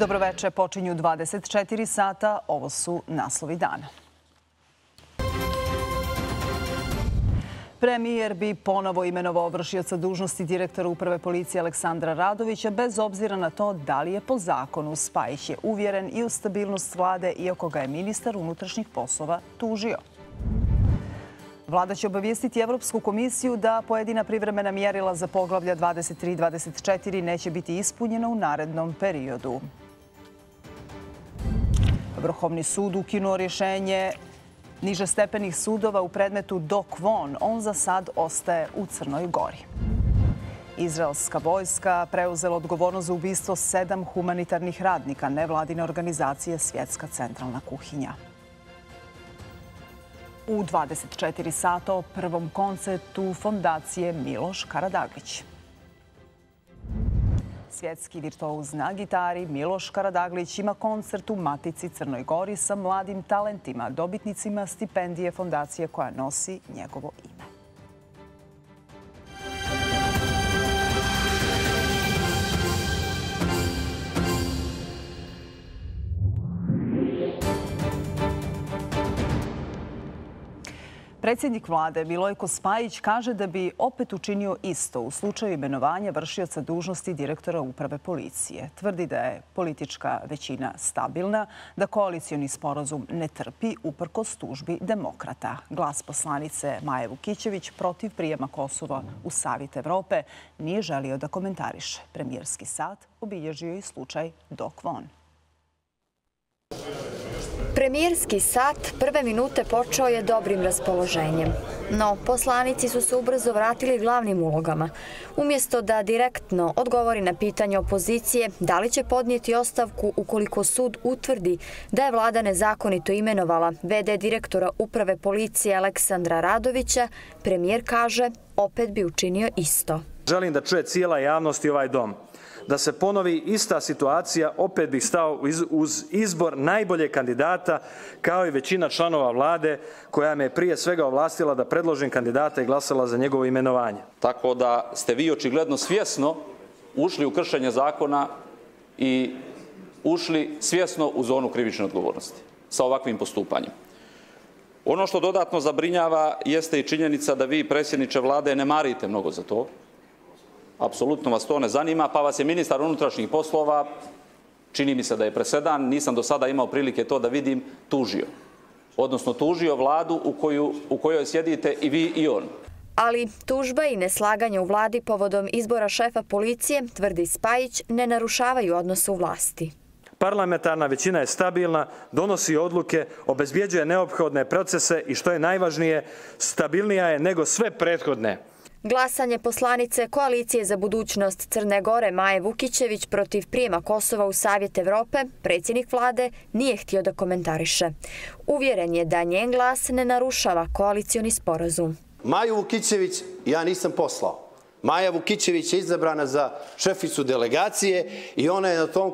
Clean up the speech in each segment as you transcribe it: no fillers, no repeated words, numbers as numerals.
Dobroveče, počinju 24 sata, ovo su naslovi dana. Premijer bi ponovo imenovao vršioca dužnosti direktora Uprave policije Aleksandra Radovića bez obzira na to da li je po zakonu. Spajić je uvjeren i u stabilnost vlade, iako ga je ministar unutrašnjih poslova tužio. Vlada će obavijestiti Evropsku komisiju da pojedina privremena mjerila za poglavlja 23 i 24 neće biti ispunjena u narednom periodu. Vrhovni sud ukinuo rješenje nižestepenih sudova u predmetu Do Kwon. On za sad ostaje u Crnoj Gori. Izraelska vojska preuzela odgovornost za ubistvo 7 humanitarnih radnika nevladine organizacije Svjetska centralna kuhinja. U 24 sata o prvom koncertu fondacije Miloš Karadaglić. Svjetski virtuoz na gitari Miloš Karadaglić ima koncert u Matici Crnoj Gori sa mladim talentima, dobitnicima stipendije fondacije koja nosi njegovo ime. Predsjednik vlade Milojko Spajić kaže da bi opet učinio isto u slučaju imenovanja vršioca dužnosti direktora Uprave policije. Tvrdi da je politička većina stabilna, da koalicioni sporazum ne trpi uprkos tužbi demokrata. Glas poslanice Maje Vukićević protiv prijema Kosova u Savjet Evrope nije želio da komentariše. Premijerski sat obilježio i slučaj Do Kwon. Premijerski sat prve minute počeo je dobrim raspoloženjem. No, poslanici su se ubrzo vratili glavnim ulogama. Umjesto da direktno odgovori na pitanje opozicije da li će podnijeti ostavku ukoliko sud utvrdi da je vlada nezakonito imenovala v.d. direktora Uprave policije Aleksandra Radovića, premijer kaže opet bi učinio isto. Želim da čuje cijela javnost i ovaj dom. Da se ponovi ista situacija, opet bih stao uz izbor najboljeg kandidata, kao i većina članova vlade koja me je prije svega ovlastila da predložim kandidata i glasala za njegovo imenovanje. Tako da ste vi očigledno svjesno ušli u kršenje zakona i ušli svjesno u zonu krivične odgovornosti sa ovakvim postupanjem. Ono što dodatno zabrinjava jeste i činjenica da vi, predsjedniče vlade, ne marite mnogo za to. Apsolutno vas to ne zanima, pa vas je ministar unutrašnjih poslova, čini mi se da je presedan, nisam do sada imao prilike to da vidim, tužio. Odnosno tužio vladu u kojoj sjedite i vi i on. Ali tužba i neslaganje u vladi povodom izbora šefa policije, tvrdi Spajić, ne narušavaju odnos u vlasti. Parlamentarna većina je stabilna, donosi odluke, obezbjeđuje neophodne procese i što je najvažnije, stabilnija je nego sve prethodne. Glasanje poslanice Koalicije za budućnost Crne Gore Maje Vukićević protiv prijema Kosova u Savjet Evrope, predsjednik vlade nije htio da komentariše. Uvjeren je da njen glas ne narušava koalicioni sporazum. Maju Vukićević ja nisam poslao. Maja Vukićević je izabrana za šeficu delegacije i ona je na tom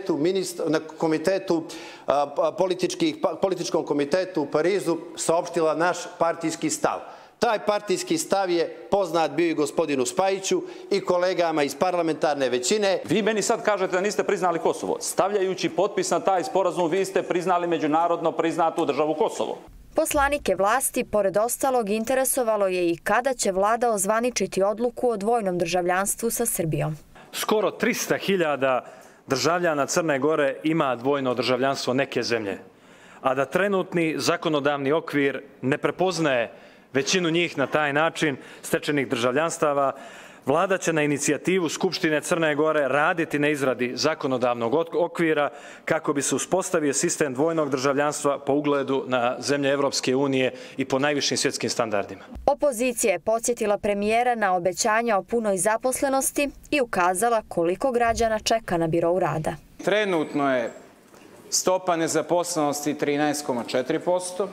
političkom komitetu u Parizu saopštila naš partijski stav. Taj partijski stav je poznat bio i gospodinu Spajiću i kolegama iz parlamentarne većine. Vi meni sad kažete da niste priznali Kosovo. Stavljajući potpis na taj sporazum, vi ste priznali međunarodno priznatu državu Kosovo. Poslanike vlasti, pored ostalog, interesovalo je i kada će vlada ozvaničiti odluku o dvojnom državljanstvu sa Srbijom. Skoro 300.000 državljana Crne Gore ima dvojno državljanstvo neke zemlje, a da trenutni zakonodavni okvir ne prepoznaje većinu njih na taj način stečenih državljanstava, vlada će na inicijativu Skupštine Crne Gore raditi na izradi zakonodavnog okvira kako bi se uspostavio sistem dvojnog državljanstva po ugledu na zemlje Evropske unije i po najvišim svjetskim standardima. Opozicija je podsjetila premijera na obećanja o punoj zaposlenosti i ukazala koliko građana čeka na birou rada. Trenutno je stopa nezaposlenosti 13,4%.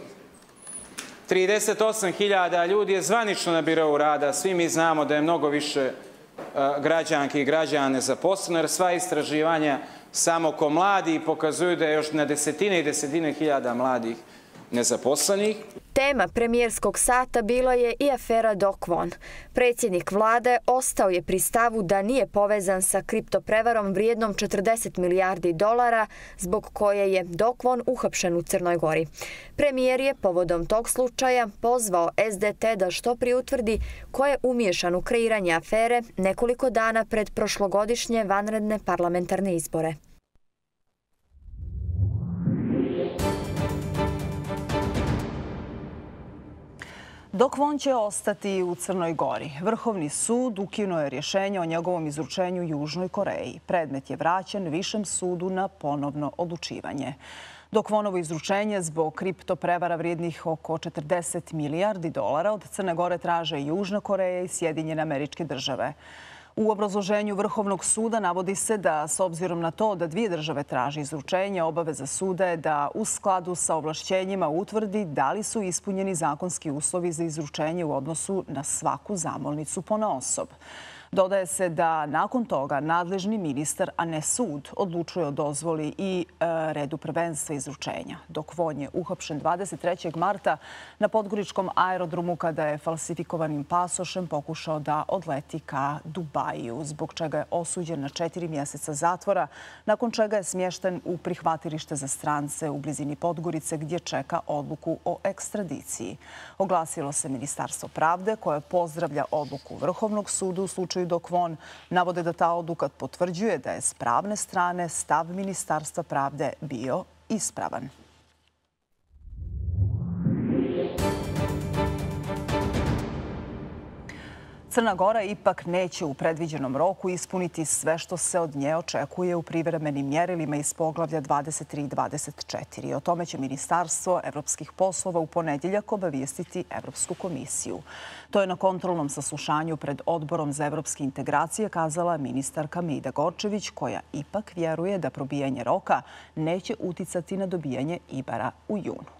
38.000 ljudi je zvanično na birou rada. Svi mi znamo da je mnogo više građanki i građana nezaposleno, jer sva istraživanja samo ko mladi pokazuju da je još na desetine i desetine hiljada mladih nezaposlenih. Tema premijerskog sata bila je i afera Doc Von. Predsjednik vlade ostao je pri stavu da nije povezan sa kriptoprevarom vrijednom 40 milijardi dolara, zbog koje je Doc Von uhapšen u Crnoj Gori. Premijer je povodom tog slučaja pozvao SDT da što prije utvrdi ko je umiješan u kreiranje afere nekoliko dana pred prošlogodišnje vanredne parlamentarne izbore. Doc Von će ostati u Crnoj Gori. Vrhovni sud ukinuo je rješenje o njegovom izručenju Južnoj Koreji. Predmet je vraćen Višem sudu na ponovno odlučivanje. Doc Vonovo izručenje zbog kriptoprevara vrijednih oko 40 milijardi dolara od Crne Gore traže Južna Koreja i Sjedinjene Američke Države. U obrazloženju Vrhovnog suda navodi se da, s obzirom na to da dvije države traže izručenje, obaveza suda je da u skladu sa ovlašćenjima utvrdi da li su ispunjeni zakonski uslovi za izručenje u odnosu na svaku zamolnicu ponaosob. Dodaje se da nakon toga nadležni ministar, a ne sud, odlučuje o dozvoli i redu prvenstva izručenja. Doc Von je uhapšen 23. marta na podgoričkom aerodromu kada je falsifikovanim pasošem pokušao da odleti ka Dubaju, zbog čega je osuđen na 4 mjeseca zatvora, nakon čega je smješten u prihvatilište za strance u blizini Podgorice gdje čeka odluku o ekstradiciji. Oglasilo se Ministarstvo pravde koje pozdravlja odluku Vrhovnog suda u slučaju Doc Von. Navode da ta odluka potvrđuje da je s pravne strane stav Ministarstva pravde bio ispravan. Crna Gora ipak neće u predviđenom roku ispuniti sve što se od nje očekuje u privremenim mjerilima iz poglavlja 23 i 24. O tome će Ministarstvo evropskih poslova u ponedjeljak obavijestiti Evropsku komisiju. To je na kontrolnom saslušanju pred Odborom za evropske integracije kazala ministarka Mida Gorčević, koja ipak vjeruje da probijanje roka neće uticati na dobijanje Ibara u junu.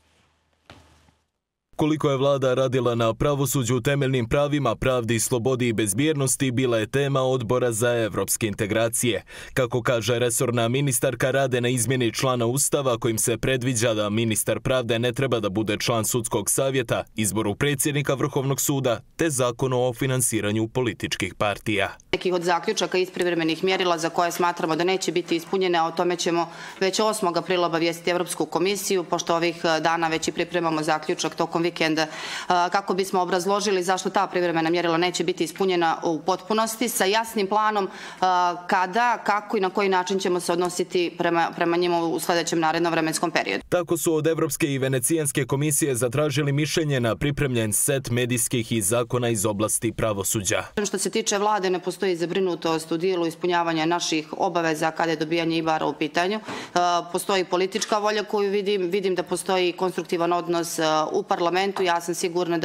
Koliko je vlada radila na pravosuđu, temeljnim pravima, pravdi, slobodi i bezbjednosti bila je tema Odbora za evropske integracije. Kako kaže resorna ministarka, rade na izmjeni člana Ustava kojim se predviđa da ministar pravde ne treba da bude član sudskog savjeta, izboru predsjednika Vrhovnog suda te zakonu o finansiranju političkih partija. Nekih od zaključaka iz privremenih mjerila za koje smatramo da neće biti ispunjene, a o tome ćemo već 8. aprila obavijestiti Evropsku komisiju, pošto ovih dana već i pripremamo zaključak tokom vikenda kako bismo obrazložili zašto ta privremena mjerila neće biti ispunjena u potpunosti sa jasnim planom kada, kako i na koji način ćemo se odnositi prema njima u sljedećem narednom vremenskom periodu. Tako su od Evropske i Venecijanske komisije zatražili mišljenje na pripremljen set medijskih i zakona iz oblasti pravosuđa. Što se tiče vlade, ne postoji zabrinutost u dijelu ispunjavanja naših obaveza kada je dobijanje Ibara u pitanju. Postoji politička volja koju vidim da postoji konstruktivan odnos u parlamentu. Ja sam sigurna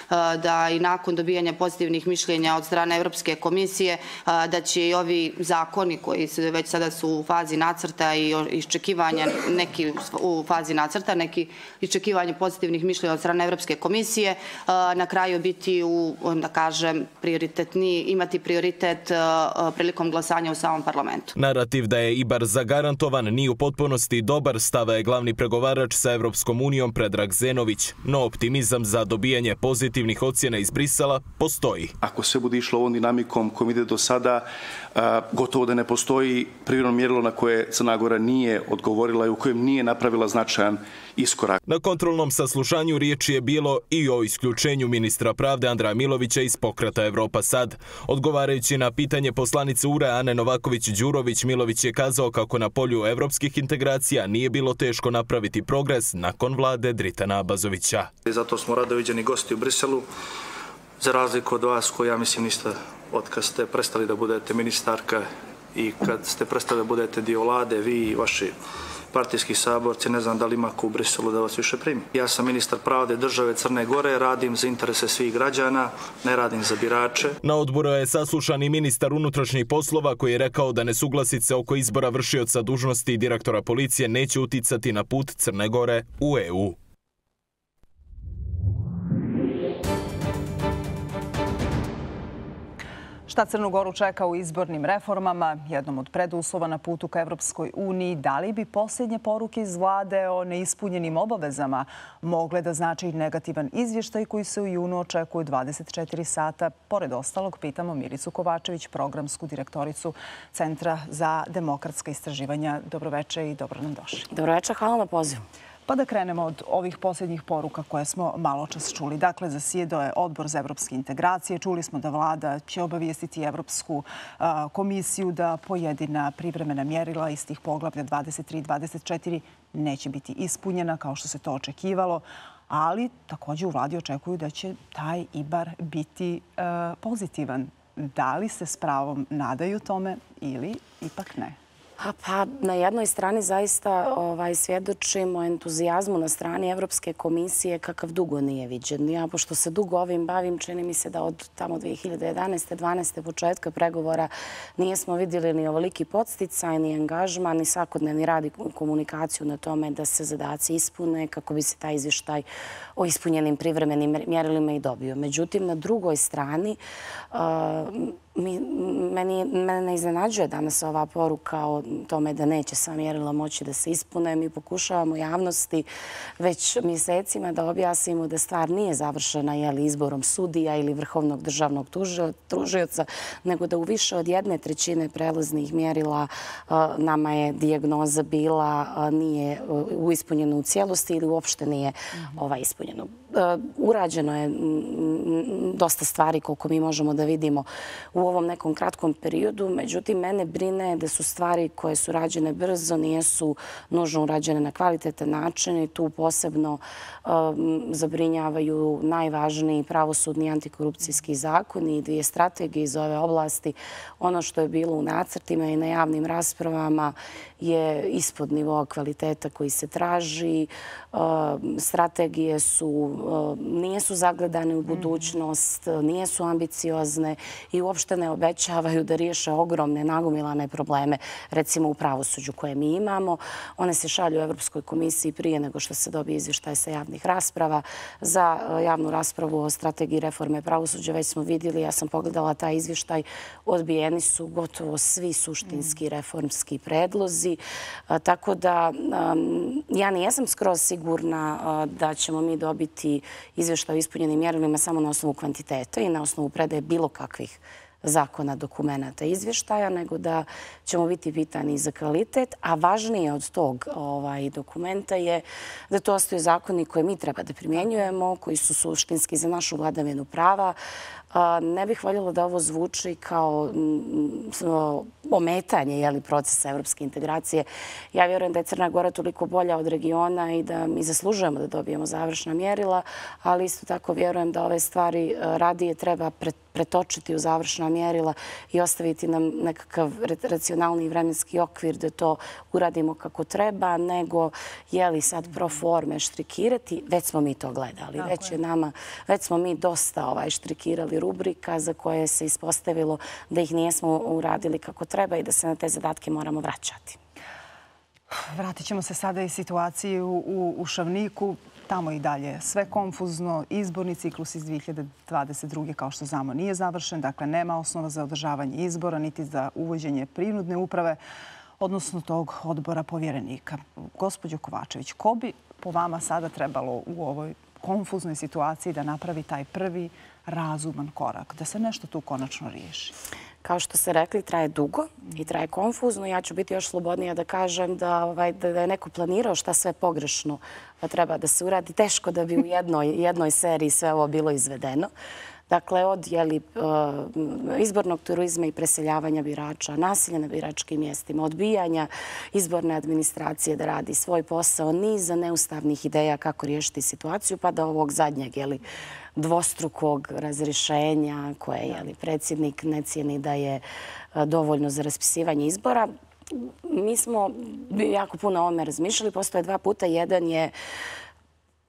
da i nakon dobijanja pozitivnih mišljenja od strane Evropske komisije da će i ovi zakoni koji već sada su u fazi nacrta i iščekivanja neki u fazi nacrta, neki iščekivanje pozitivnih mišljenja od strane Evropske komisije na kraju biti da kažem prioritetniji, imati prioritet prilikom glasanja u samom parlamentu. Narativ da je Ibar zagarantovan nije u potpunosti dobar, stava je glavni pregovarač sa Evropskom unijom Predrag Zenović, no optimizam za dobijanje pozitivnih ocjena iz Brisela postoji. Ako se bude išlo ovom dinamikom kojom ide do sada, gotovo da ne postoji privremeno mjerilo na koje Crna Gora nije odgovorila i u kojem nije napravila značajan iskorak. Na kontrolnom saslušanju riječi je bilo i o isključenju ministra pravde Andreja Milovića iz Pokreta Evropa Sad. Odgovarajući na pitanje poslanice URE Ane Novaković-Đurović, Milović je kazao kako na polju evropskih integracija nije bilo teško napraviti progres nakon vlade Dritana Abazovića. Zato smo rado viđeni gosti u Briselu, za razliku od vas koji ja mislim niste od kad ste prestali da budete ministarka i kad ste prestali da budete dio vlade, vi i vaši partijski saborci, ne znam da li ima ko u Briselu da vas više primi. Ja sam ministar pravde države Crne Gore, radim za interese svih građana, ne radim za birače. Na odboru je saslušan i ministar unutrašnjih poslova koji je rekao da nesuglasice oko izbora vršioca dužnosti direktora policije neće uticati na put Crne Gore u EU. Šta Šta Crnu Goru čeka u izbornim reformama, jednom od preduslova na putu ka Evropskoj uniji, da li bi posljednje poruke iz vlade o neispunjenim obavezama mogle da znači negativan izvještaj koji se u junu očekuje 24 sata? Pored ostalog, pitamo Milicu Kovačević, programsku direktoricu Centra za demokratska istraživanja. Dobroveče i dobro nam došli. Dobroveče, hvala na pozivu. Pa da krenemo od ovih posljednjih poruka koje smo malo čas čuli. Dakle, zasjedao je Odbor za evropske integracije. Čuli smo da vlada će obavijestiti Evropsku komisiju da pojedina privremena mjerila iz tih poglavlja 23 i 24 neće biti ispunjena kao što se to očekivalo. Ali također u vladi očekuju da će taj IBAR biti pozitivan. Da li se s pravom nadaju tome ili ipak ne? Pa na jednoj strani zaista svjedočimo entuzijazmu na strani Evropske komisije kakav dugo nije viđen. Ja, pošto se dugo ovim bavim, čini mi se da od tamo 2011. 12. početka pregovora nismo vidjeli ni ovoliki podsticaj, ni angažman, ni svakodnevni rad i komunikaciju na tome da se zadaci ispune kako bi se taj izvještaj o ispunjenim privremenim mjerilima i dobio. Međutim, na drugoj strani, mene iznenađuje danas ova poruka o tome da neće sva mjerila moći da se ispune. Mi pokušavamo javnosti već mjesecima da objasnimo da stvar nije završena izborom sudija ili vrhovnog državnog tužioca, nego da u više od 1/3 prelaznih mjerila nama je dijagnoza bila nije ispunjena u cijelosti ili uopšte nije ispunjeno. Urađeno je dosta stvari koliko mi možemo da vidimo u ovom nekom kratkom periodu. Međutim, mene brine da su stvari koje su rađene brzo, nijesu nužno urađene na kvalitetan način i tu posebno zabrinjavaju najvažniji pravosudni antikorupcijski zakoni i 2 strategije iz ove oblasti. Ono što je bilo u nacrtima i na javnim raspravama je ispod nivoa kvaliteta koji se traži. Strategije nijesu zagledane u budućnost, nijesu ambiciozne i uopšte ne obećavaju da riješe ogromne nagomilane probleme, recimo u pravosuđu koje mi imamo. One se šalju u Evropskoj komisiji prije nego što se dobije izvještaj sa javnih rasprava. Za javnu raspravu o strategiji reforme pravosuđa već smo vidjeli, ja sam pogledala taj izvještaj, odbijeni su gotovo svi suštinski reformski predlozi. Tako da ja nijesam skroz sigurna da ćemo mi dobiti izvještaj o ispunjenim mjerilima samo na osnovu kvantiteta i na osnovu predaje bilo kakvih zakona, dokumenta, izvještaja, nego da ćemo biti pitani za kvalitet, a važnije od tog dokumenta je da to ostaju zakoni koje mi treba da primjenjujemo, koji su suštinski za našu vladavinu prava. Ne bih voljela da ovo zvuči kao ometanje procesa evropske integracije. Ja vjerujem da je Crna Gora toliko bolja od regiona i da mi zaslužujemo da dobijemo završna mjerila, ali isto tako vjerujem da ove stvari radije treba pretočiti u završna mjerila i ostaviti nam nekakav racionalni vremenski okvir da to uradimo kako treba, nego sad pro forme štrikirati. Već smo mi to gledali. Već smo mi dosta štrikirali rubrika za koje se ispostavilo da ih nijesmo uradili kako treba i da se na te zadatke moramo vraćati. Vratit ćemo se sada i situaciji u Šavniku. Tamo i dalje sve konfuzno. Izborni ciklus iz 2022. kao što znamo nije završen. Dakle, nema osnova za održavanje izbora niti za uvođenje prinudne uprave, odnosno tog odbora povjerenika. Gospođo Kovačević, ko bi po vama sada trebalo u ovoj konfuznoj situaciji da napravi taj prvi razuman korak, da se nešto tu konačno riješi? Kao što ste rekli, traje dugo i traje konfuzno. Ja ću biti još slobodnija da kažem da je neko planirao šta sve pogrešno treba da se uradi. Teško da bi u jednoj seriji sve ovo bilo izvedeno. Dakle, od izbornog turizma i preseljavanja birača, nasilja na biračkim mjestima, odbijanja izborne administracije da radi svoj posao, niza neustavnih ideja kako riješiti situaciju, pa do ovog zadnjeg dvostrukog razrješenja koje predsjednik ne cijeni da je dovoljno za raspisivanje izbora. Mi smo jako puno o ovome razmišljali. Postoje 2 puta. Jedan je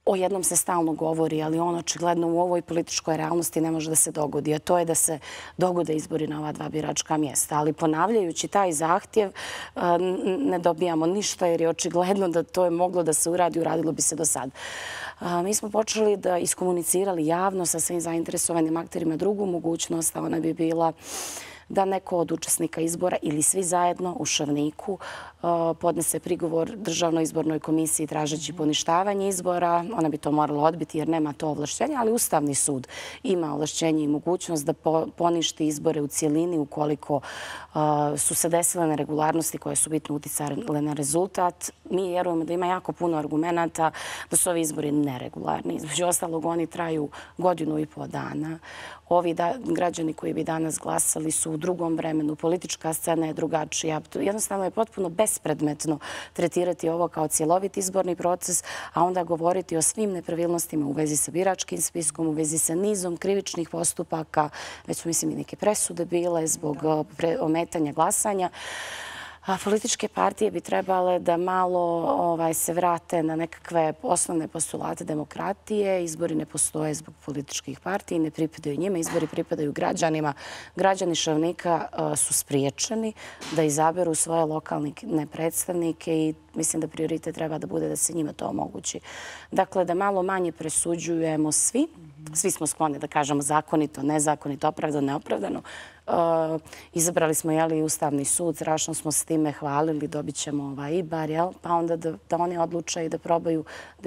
O jednom se stalno govori, ali on očigledno u ovoj političkoj realnosti ne može da se dogodi, a to je da se dogode izbori na ova 2 biračka mjesta. Ali ponavljajući taj zahtjev ne dobijamo ništa jer je očigledno da to je moglo da se uradi, uradilo bi se do sad. Mi smo počeli da iskomunicirali javno sa svim zainteresovanim akterima drugu mogućnost, a ona bi bila da neko od učesnika izbora ili svi zajedno u Šavniku podnese prigovor Državnoj izbornoj komisiji tražeći poništavanje izbora. Ona bi to morala odbiti jer nema to ovlašćenje, ali Ustavni sud ima ovlašćenje i mogućnost da poništi izbore u cijelini ukoliko su se desile neregularnosti koje su bitno uticale na rezultat. Mi vjerujemo da ima jako puno argumenata da su ovi izbori neregularni. Između ostalog, oni traju 1,5 godina. Ovi građani koji bi danas glasali su u drugom vremenu, politička scena je drugačija. Jednostavno je potpuno bespredmetno tretirati ovo kao cjelovit izborni proces, a onda govoriti o svim nepravilnostima u vezi sa biračkim spiskom, u vezi sa nizom krivičnih postupaka, već su mislim i neke presude bile zbog ometanja glasanja. Političke partije bi trebale da malo se vrate na nekakve osnovne postulate demokratije. Izbori ne postoje zbog političkih partija i ne pripadaju njima. Izbori pripadaju građanima. Građani Šavnika su spriječeni da izaberu svoje lokalne predstavnike i mislim da prioritet treba da bude da se njima to omogući. Dakle, da malo manje presuđujemo svi. Svi smo skloni da kažemo zakonito, nezakonito, opravdano, neopravdano. Izabrali smo i Ustavni sud, strašno smo s time hvalili, dobit ćemo IBAR, pa onda da oni odlučaju i da probaju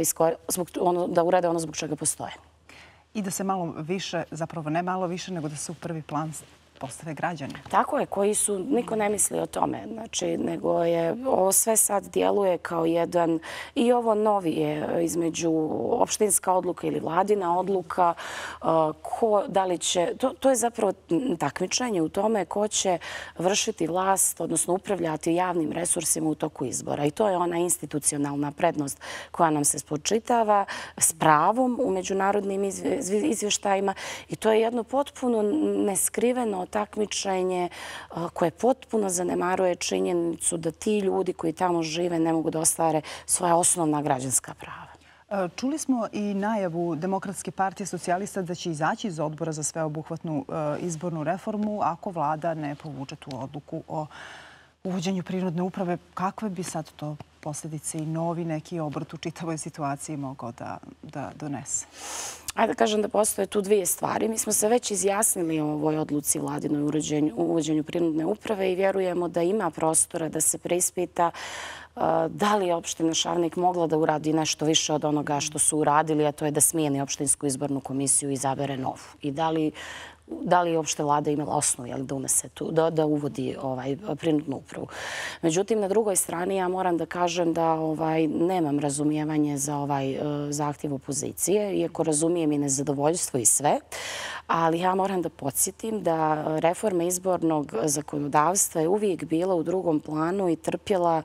da urade ono zbog čega postoje. I da se malo više, zapravo ne malo više, nego da se u prvi plan postave građani. Tako je, koji su, niko ne misli o tome, znači, nego je, ovo sve sad djeluje kao jedan, i ovo novije između opštinska odluka ili vladina odluka, da li će, to je zapravo takmičenje u tome ko će vršiti vlast, odnosno upravljati javnim resursima u toku izbora. I to je ona institucionalna prednost koja nam se spočitava s pravom u međunarodnim izvještajima i to je jedno potpuno neskriveno takmičenje koje potpuno zanemaruje činjenicu da ti ljudi koji tamo žive ne mogu da ostvare svoja osnovna građanska prava. Čuli smo i najavu Demokratske partije socijalista da će izaći iz odbora za sveobuhvatnu izbornu reformu ako vlada ne povuče tu odluku o uvođenju prinudne uprave. Kakve bi sad to posljedice i novi neki obrt u čitavoj situaciji mogao da donese? Ajde da kažem da postoje tu 2 stvari. Mi smo se već izjasnili o ovoj odluci vladinoj uvođenju prinudne uprave i vjerujemo da ima prostora da se preispita da li je opština Šavnik mogla da uradi nešto više od onoga što su uradili, a to je da smijeni opštinsku izbornu komisiju i izabere novu. I da li je uopšte vlada imala osnovu da unese tu, da uvodi prinudnu upravu. Međutim, na drugoj strani ja moram da kažem da nemam razumijevanje za ovaj zahtjev opozicije, iako razumijem i nezadovoljstvo i sve, ali ja moram da podsjetim da reforma izbornog zakonodavstva je uvijek bila u drugom planu i trpjela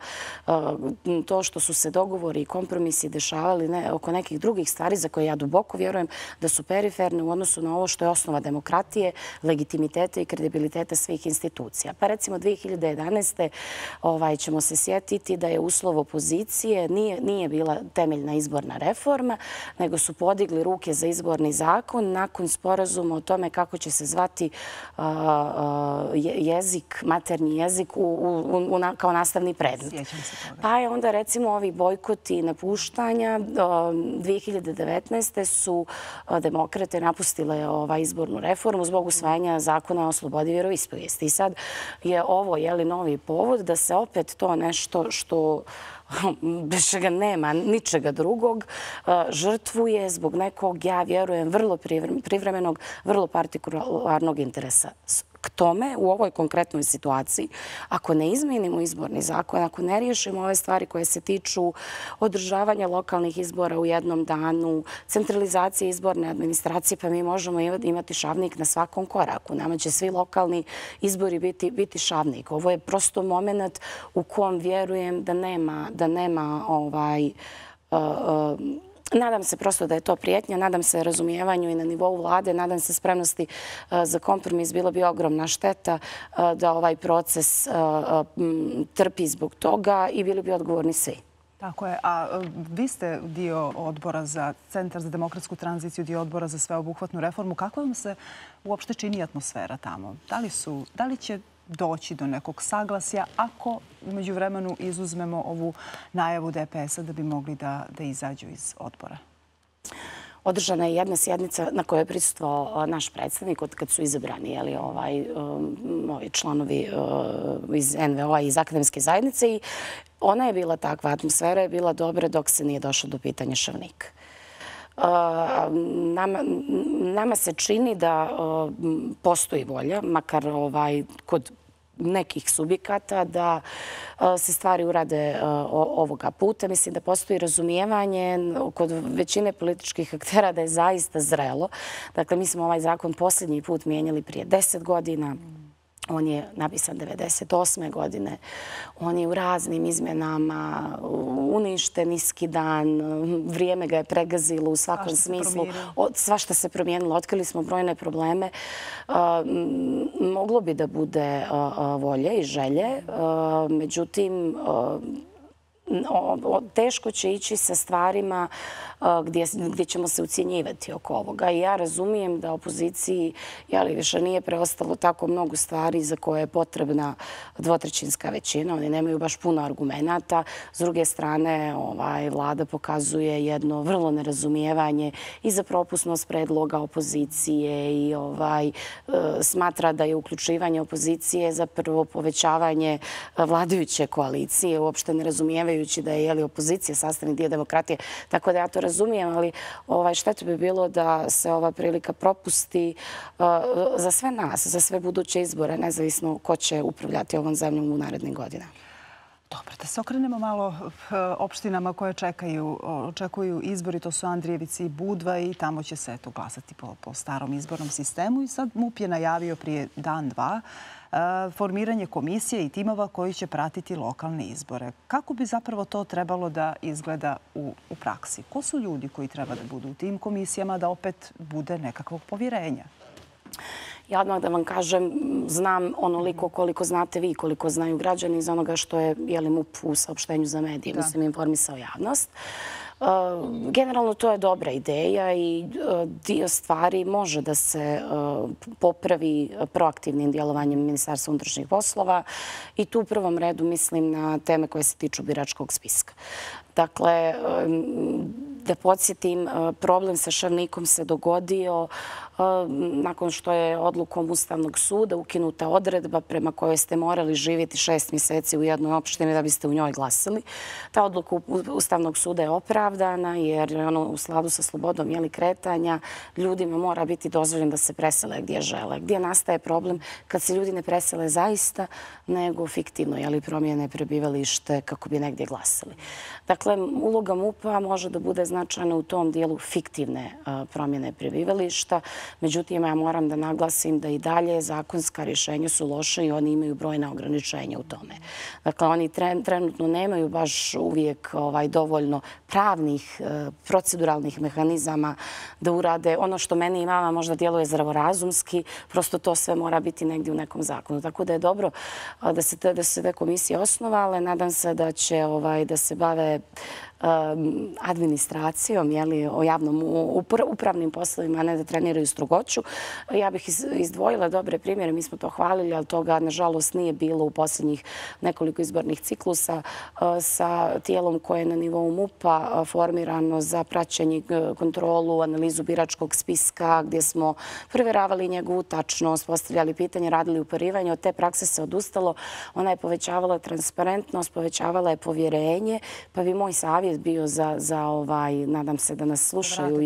to što su se dogovori i kompromisi dešavali oko nekih drugih stvari za koje ja duboko vjerujem da su periferne u odnosu na ovo što je osnova demokratije, legitimiteta i kredibiliteta svih institucija. Pa recimo 2011. ćemo se sjetiti da je uslov opozicije nije bila temeljna izborna reforma, nego su podigli ruke za izborni zakon nakon sporazuma o tome kako će se zvati jezik, maternji jezik kao nastavni predmet. Pa je onda recimo ovi bojkoti i napuštanja 2019. su demokrate napustile izbornu reformu zbog usvajanja zakona o slobodi vjeroispovijesti. I sad je ovo novi povod da se opet to nešto što bez čega nema ničega drugog, žrtvuje zbog nekog, ja vjerujem, vrlo privremenog, vrlo partikularnog interesa. K tome, u ovoj konkretnoj situaciji, ako ne izmijenimo izborni zakon, ako ne riješimo ove stvari koje se tiču održavanja lokalnih izbora u jednom danu, centralizacije izborne administracije, pa mi možemo imati Šavnik na svakom koraku. Nama će svi lokalni izbori biti Šavnik. Ovo je prosto moment u kom vjerujem da nema nadam se prosto da je to prijetnja, nadam se razumijevanju i na nivou vlade, nadam se spremnosti za kompromis. Bilo bi ogromna šteta da ovaj proces trpi zbog toga i bili bi odgovorni svi. Tako je. A vi ste dio odbora za Centar za demokratsku tranziciju, dio odbora za sveobuhvatnu reformu. Kako vam se uopšte čini atmosfera tamo? Da li će doći do nekog saglasja ako u međuvremenu izuzmemo ovu najavu DPS-a da bi mogli da izađu iz odbora? Održana je jedna sjednica na kojoj je prisustvovao naš predsjednik od kad su izabrani ovi članovi iz NVO-a i iz akademske zajednice i ona je bila takva, atmosfera je bila dobra dok se nije došlo do pitanja Šavnika. Nama se čini da postoji volja, makar kod nekih subjekata, da se stvari urade ovoga puta. Mislim da postoji razumijevanje kod većine političkih aktera da je zaista zrelo. Dakle, mi smo ovaj zakon posljednji put mijenjali prije 10 godina. On je napisan 1998. godine. On je u raznim izmjenama uništen, iskidan. Vrijeme ga je pregazilo u svakom smislu. Svašta se promijenilo. Otkrili smo brojne probleme. Moglo bi da bude volje i želje. Međutim, teško će ići sa stvarima gdje ćemo se ucjenjivati oko ovoga. I ja razumijem da opoziciji više nije preostalo tako mnogo stvari za koje je potrebna dvotrećinska većina. Oni nemaju baš puno argumenata. S druge strane, vlada pokazuje jedno vrlo nerazumijevanje i za propusnost predloga opozicije i smatra da je uključivanje opozicije zapravo povećavanje vladajuće koalicije, uopšte ne razumijevajući da je opozicija sastavni dio demokratije. Tako da ja to razumijem, ali šteta bi bilo da se ova prilika propusti za sve nas, za sve buduće izbore, nezavisno ko će upravljati ovom zemljom u narednih godina. Dobro, da se okrenemo malo opštinama koje očekuju izbori. To su Andrijevici i Budva i tamo će se glasati po starom izbornom sistemu. I sad MUP je najavio prije dan, dva formiranje komisije i timova koji će pratiti lokalne izbore. Kako bi zapravo to trebalo da izgleda u praksi? Ko su ljudi koji treba da budu u tim komisijama da opet bude nekakvog povjerenja? Ja odmah da vam kažem, znam onoliko koliko znate vi, koliko znaju građani iz onoga što je MUP u saopštenju za medije, mislim, informisao javnost. Generalno to je dobra ideja i dio stvari može da se popravi proaktivnim djelovanjem Ministarstva unutrašnjih poslova i tu u prvom redu mislim na teme koje se tiču biračkog spiska. Dakle, da podsjetim, problem sa Šavnikom se dogodio nakon što je odlukom Ustavnog suda ukinuta odredba prema kojoj ste morali živjeti 6 mjeseci u jednoj opštini da biste u njoj glasili. Ta odluka Ustavnog suda je opravdana jer u skladu sa slobodom kretanja ljudima mora biti dozvoljeno da se presele gdje žele. Gdje nastaje problem kad se ljudi ne presele zaista, nego fiktivno promijene prebivalište kako bi negdje glasili. Dakle, uloga MUP-a može da bude značajna u tom dijelu fiktivne promjene prebivališta. Međutim, ja moram da naglasim da i dalje zakonska rješenja su loše i oni imaju brojna ograničenja u tome. Dakle, oni trenutno nemaju baš uvijek dovoljno pravnih, proceduralnih mehanizama da urade ono što meni i vama možda djeluje zdravorazumski. Prosto to sve mora biti negdje u nekom zakonu. Tako da je dobro da se te komisije osnovale. Nadam se da će da se bave administracijom, o javnom upravnim poslovima, a ne da treniraju strogoću. Ja bih izdvojila dobre primjere, mi smo to hvalili, ali toga nažalost nije bilo u posljednjih nekoliko izbornih ciklusa sa tijelom koje je na nivou MUP-a formirano za praćenje, kontrolu, analizu biračkog spiska, gdje smo provjeravali njegovu tačnost, postavljali pitanje, radili uparivanje. Od te prakse se odustalo. Ona je povećavala transparentnost, povećavala je povjerenje, pa bi moj savjet bio nadam se da nas slušaju,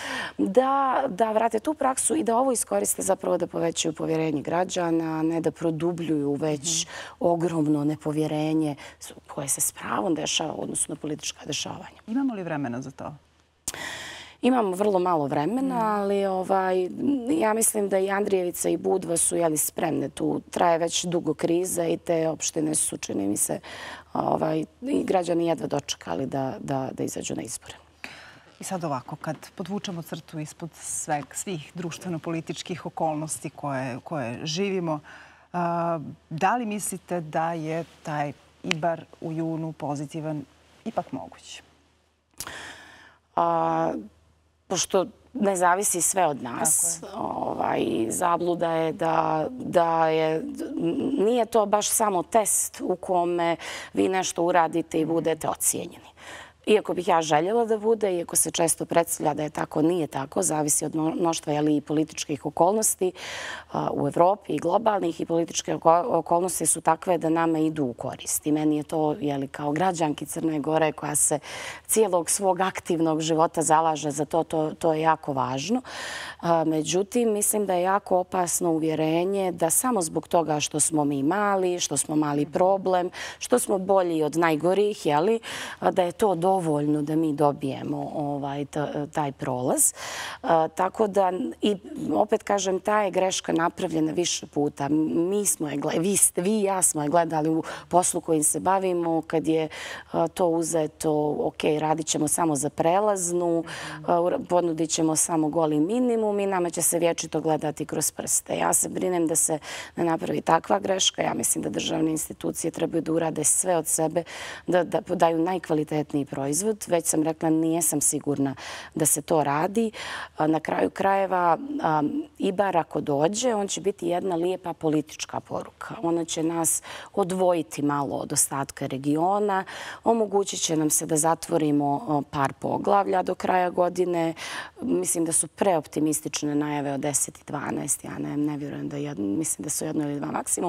da vrate tu praksu i da ovo iskoriste zapravo da povećaju povjerenje građana, a ne da produbljuju već ogromno nepovjerenje koje se s pravom dešava u odnosu na politička dešavanja. Imamo li vremena za to? Imamo vrlo malo vremena, ali ja mislim da i Andrijevica i Budva su spremne. Tu traje već dugo kriza i te opštine su, čini mi se, i građani jedva dočekali da izađu na izbore. I sad ovako, kad podvučemo crtu ispod svih društveno-političkih okolnosti koje živimo, da li mislite da je taj Ibar u junu pozitivan ipak moguć? Pošto ne zavisi sve od nas. Zabluda je da nije to baš samo test u kome vi nešto uradite i budete ocijenjeni. Iako bih ja željela da bude, iako se često predstavlja da je tako, nije tako, zavisi od mnoštva i političkih okolnosti u Evropi i globalnih, i političke okolnosti su takve da nama idu u korist. I meni je to, kao građanki Crne Gore koja se cijelog svog aktivnog života zalaže za to, to je jako važno. Međutim, mislim da je jako opasno uvjerenje da samo zbog toga što smo mi mali, što smo mali problem, što smo bolji od najgorih, da je to dovoljno da mi dobijemo taj prolaz. Tako da, i opet kažem, ta je greška napravljena više puta. Vi i ja smo je gledali u poslu kojim se bavimo, kad je to uzeto, ok, radit ćemo samo za prelaznu, ponudit ćemo samo goli minimum i nama će se vječito gledati kroz prste. Ja se brinem da se ne napravi takva greška. Ja mislim da državne institucije trebaju da urade sve od sebe, da daju najkvalitetniji proizvod. Već sam rekla, nijesam sigurna da se to radi. Na kraju krajeva, IBAR ako dođe, on će biti jedna lijepa politička poruka. Ona će nas odvojiti malo od ostatka regiona, omogućit će nam se da zatvorimo par poglavlja do kraja godine. Mislim da su preoptimistične najave od 10 i 12. Ja ne vjerujem da mislim da su 1 ili 2 maksimum.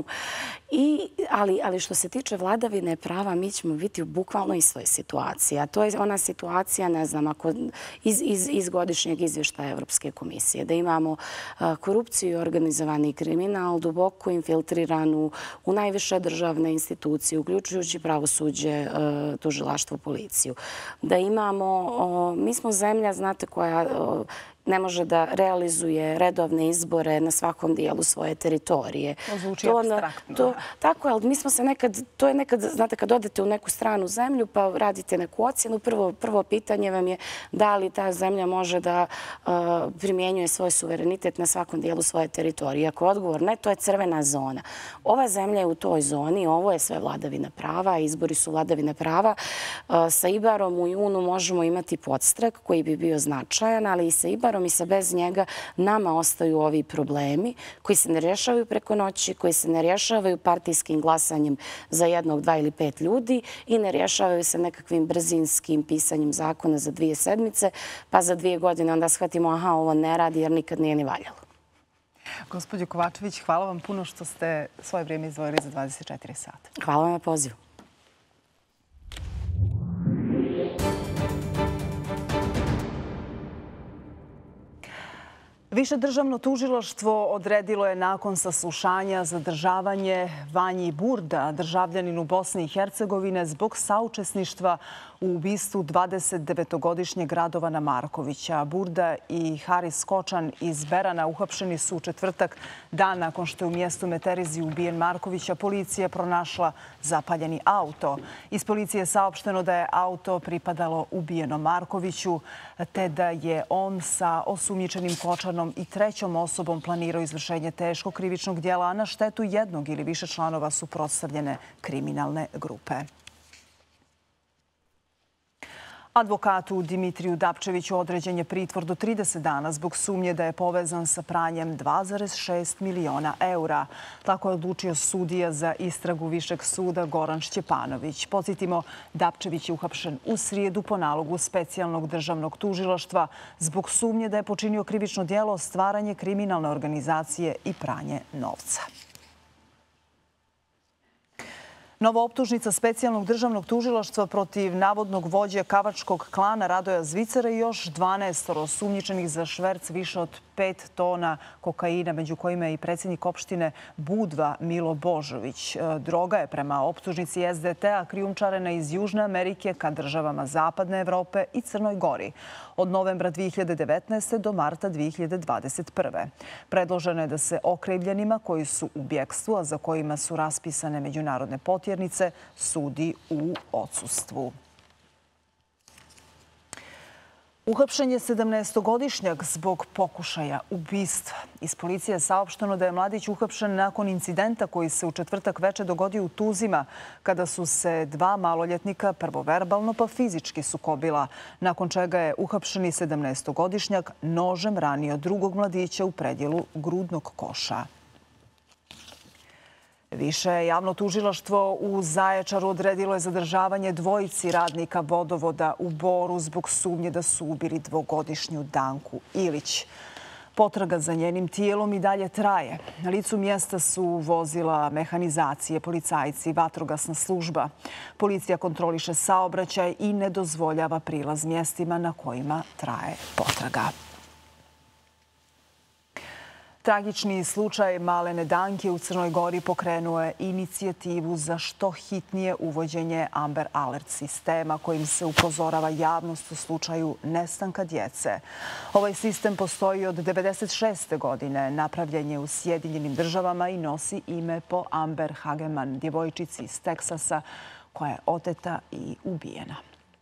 Ali što se tiče vladavine prava, mi ćemo biti u bukvalno istoj situaciji. A to je ona situacija, ne znam, ako iz godišnjeg izvještaja Evropske komisije, da imamo korupciju i organizovani kriminal duboko infiltriranu u najviše državne institucije, uključujući pravosuđe, tužilaštvo, policiju. Da imamo, mi smo zemlja, znate, koja ne može da realizuje redovne izbore na svakom dijelu svoje teritorije. To zvuči apstraktno. Tako je, ali mi smo se nekad, to je nekad, znate, kad odete u neku stranu zemlju pa radite neku ocjenu, prvo pitanje vam je da li ta zemlja može da primjenjuje svoj suverenitet na svakom dijelu svoje teritorije. Ako odgovor ne, to je crvena zona. Ova zemlja je u toj zoni, ovo je sve vladavina prava, izbori su vladavina prava. Sa IBAR-om u junu možemo imati podstrek koji bi bio značajan, ali i sa IBAR-om i sa bez njega nama ostaju ovi problemi koji se ne rješavaju preko noći, koji se ne rješavaju partijskim glasanjem za 1, 2 ili 5 ljudi i ne rješavaju se nekakvim brzinskim pisanjem zakona za 2 sedmice, pa za 2 godine onda shvatimo aha, ovo ne radi jer nikad nije ni valjalo. Gospođo Kovačević, hvala vam puno što ste svoje vrijeme izdvojili za 24 sata. Hvala vam na pozivu. Više državno tužilaštvo odredilo je nakon saslušanja zadržavanje Vanji Burda, državljaninu Bosne i Hercegovine, zbog saučesništva u ubistvu 29-godišnjeg Radovana Markovića. Burda i Haris Kočan iz Berana uhapšeni su u četvrtak, dan nakon što je u mjestu Meterizi ubijen Markovića, policija pronašla zapaljeni auto. Iz policije je saopšteno da je auto pripadalo ubijenom Markoviću, te da je on sa osumnjičenim Kočanom i 3. osobom planirao izvršenje teškog krivičnog djela, a na štetu 1 ili više članova suprotstavljene kriminalne grupe. Advokatu Dimitriju Dapčeviću određen je pritvor do 30 dana zbog sumnje da je povezan sa pranjem 2,6 miliona eura. Tako je odlučio sudija za istragu Višeg suda Goran Šćepanović. Podsjetimo, Dapčević je uhapšen u srijedu po nalogu specijalnog državnog tužilaštva zbog sumnje da je počinio krivično djelo stvaranje kriminalne organizacije i pranje novca. Nova optužnica specijalnog državnog tužilaštva protiv navodnog vođe kavačkog klana Radoja Zvicara i još 12 osumnjičenih za šverc više od 5 tona kokaina, među kojima je i predsjednik opštine Budva Milo Božović. Droga je prema optužnici SDT-a krijumčarena iz Južne Amerike ka državama Zapadne Evrope i Crnoj Gori od novembra 2019. do marta 2021. Predloženo je da se okrivljenima koji su u bjekstvu, a za kojima su raspisane međunarodne potjernice, sudi u odsustvu. Uhapšen je 17-godišnjak zbog pokušaja ubistva. Iz policije je saopšteno da je mladić uhapšen nakon incidenta koji se u četvrtak veče dogodio u Tuzima, kada su se dva maloljetnika prvo verbalno pa fizički sukobila, nakon čega je uhapšeni 17-godišnjak nožem ranio drugog mladića u predjelu grudnog koša. Više javno tužilaštvo u Zaječaru odredilo je zadržavanje dvojici radnika vodovoda u Boru zbog sumnje da su ubili dvogodišnju Danku Ilić. Potraga za njenim tijelom i dalje traje. Na licu mjesta su vozila mehanizacije, policajci, vatrogasna služba. Policija kontroliše saobraćaj i ne dozvoljava prilaz mjestima na kojima traje potraga. Tragični slučaj Malene Danke u Crnoj Gori pokrenuo je inicijativu za što hitnije uvođenje Amber Alert sistema kojim se upozorava javnost u slučaju nestanka djece. Ovaj sistem postoji od 1996. godine, napravljen je u Sjedinjenim Državama i nosi ime po Amber Hageman, djevojčici iz Teksasa koja je oteta i ubijena.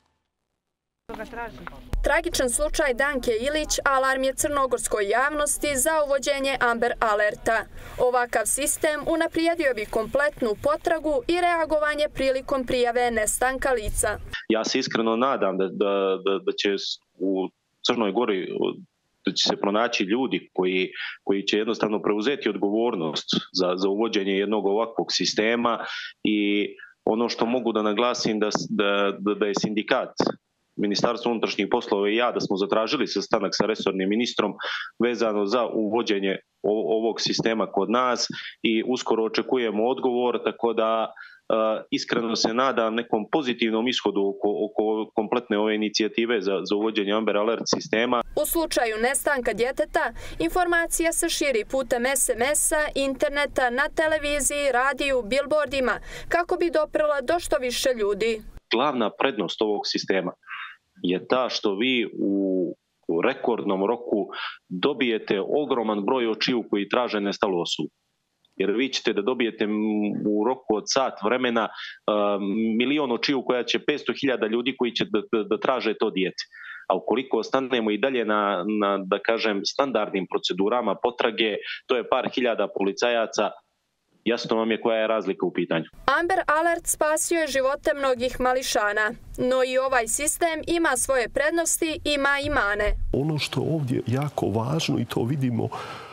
Tragičan slučaj Danke Ilić alarm je crnogorskoj javnosti za uvođenje Amber Alerta. Ovakav sistem unaprijedio bi kompletnu potragu i reagovanje prilikom prijave nestanka lica. Ja se iskreno nadam da će u Crnoj Gori da će se pronaći ljudi koji će jednostavno preuzeti odgovornost za uvođenje jednog ovakvog sistema i ono što mogu da naglasim da je sindikat Ministarstvo unutrašnjih poslova i ja da smo zatražili sastanak sa resornim ministrom vezano za uvođenje ovog sistema kod nas i uskoro očekujemo odgovor, tako da iskreno se nadam nekom pozitivnom ishodu oko kompletne ove inicijative za uvođenje Amber Alert sistema. U slučaju nestanka djeteta, informacija se širi putem SMS-a, interneta, na televiziji, radiju, bilbordima, kako bi doprela do što više ljudi. Glavna prednost ovog sistema je ta što vi u rekordnom roku dobijete ogroman broj očiju koji traže nestalu osobu. Jer vi ćete da dobijete u roku od sat vremena 1.000.000 očiju koja će 500.000 ljudi koji će da traže to dijete. A ukoliko ostanemo i dalje na da kažem, standardnim procedurama potrage, to je par hiljada policajaca. Jasno vam je koja je razlika u pitanju. Amber Alert spasio je živote mnogih mališana, no i ovaj sistem ima svoje prednosti, ima i mane. Ono što je ovdje jako važno i to vidimo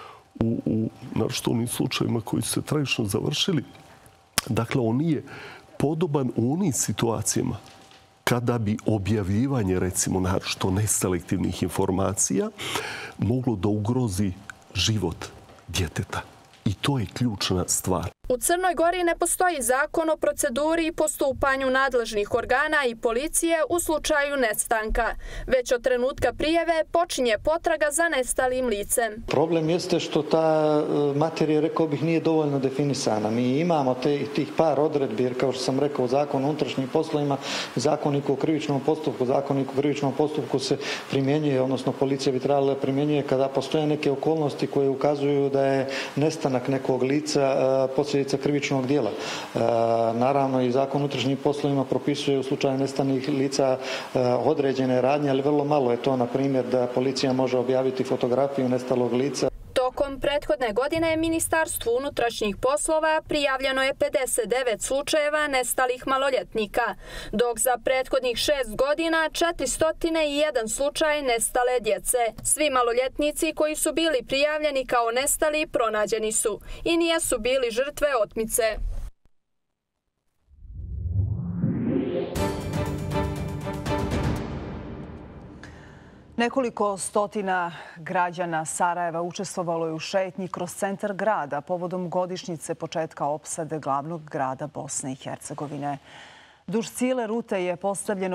u naročito onim slučajima koji su se tragično završili, dakle on nije podoban u onim situacijama kada bi objavljivanje, recimo, naročito neselektivnih informacija moglo da ugrozi život djeteta. I to je ključna stvar. U Crnoj Gori ne postoji zakon o proceduri i postupanju nadležnih organa i policije u slučaju nestanka. Već od trenutka prijave počinje potraga za nestalim licem. Problem jeste što ta materija, rekao bih, nije dovoljno definisana. Mi imamo tih par odredbi, jer kao što sam rekao, u Zakonu o unutrašnjim poslovima, Zakoniku o krivičnom postupku, Zakoniku o krivičnom postupku se primjenjuje, odnosno policija bi trebala primjenjuje kada postoje neke okolnosti koje ukazuju da je nestanak nekog lica posljedica krivičnog djela. Naravno i Zakon o unutrašnjim poslovima propisuje u slučaju nestanih lica određene radnje, ali vrlo malo je to, na primjer, da policija može objaviti fotografiju nestalog lica. Tokom prethodne godine Ministarstvu unutrašnjih poslova prijavljeno je 59 slučajeva nestalih maloljetnika, dok za prethodnih 6 godina 401 slučaj nestale djece. Svi maloljetnici koji su bili prijavljeni kao nestali pronađeni su i nisu bili žrtve otmice. Nekoliko stotina građana Sarajeva učestvovalo je u šetnji kroz centar grada povodom godišnjice početka opsade glavnog grada Bosne i Hercegovine. Duž cijele rute je postavljeno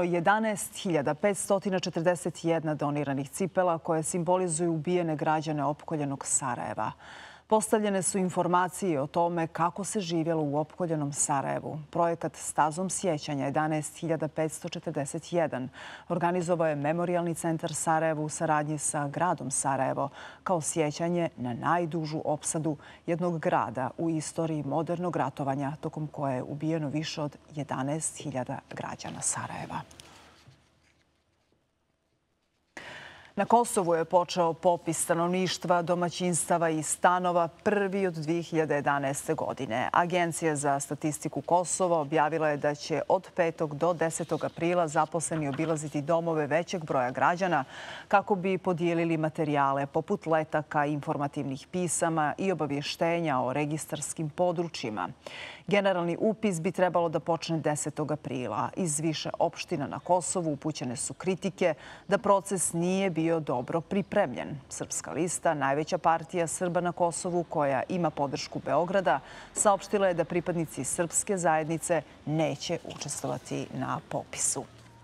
11.541 doniranih cipela koje simbolizuju ubijene građane opkoljenog Sarajeva. Postavljene su informacije o tome kako se živjelo u opkoljenom Sarajevu. Projekat Stazom sjećanja 11.541 organizovao je Memorijalni centar Sarajevo u saradnji sa gradom Sarajevo kao sjećanje na najdužu opsadu jednog grada u istoriji modernog ratovanja tokom koje je ubijeno više od 11.000 građana Sarajeva. Na Kosovu je počeo popis stanovništva, domaćinstava i stanova prvi od 2011. godine. Agencija za statistiku Kosova objavila je da će od 5. do 10. aprila zaposleni obilaziti domove većeg broja građana kako bi podijelili materijale poput letaka, informativnih pisama i obavještenja o registarskim područjima. Generalni upis bi trebalo da počne 10. aprila. Iz više opština na Kosovu upućene su kritike da proces nije bio dobro pripremljen. Srpska lista, najveća partija Srba na Kosovu koja ima podršku Beograda, saopštila je da pripadnici srpske zajednice neće učestvovati na popisu.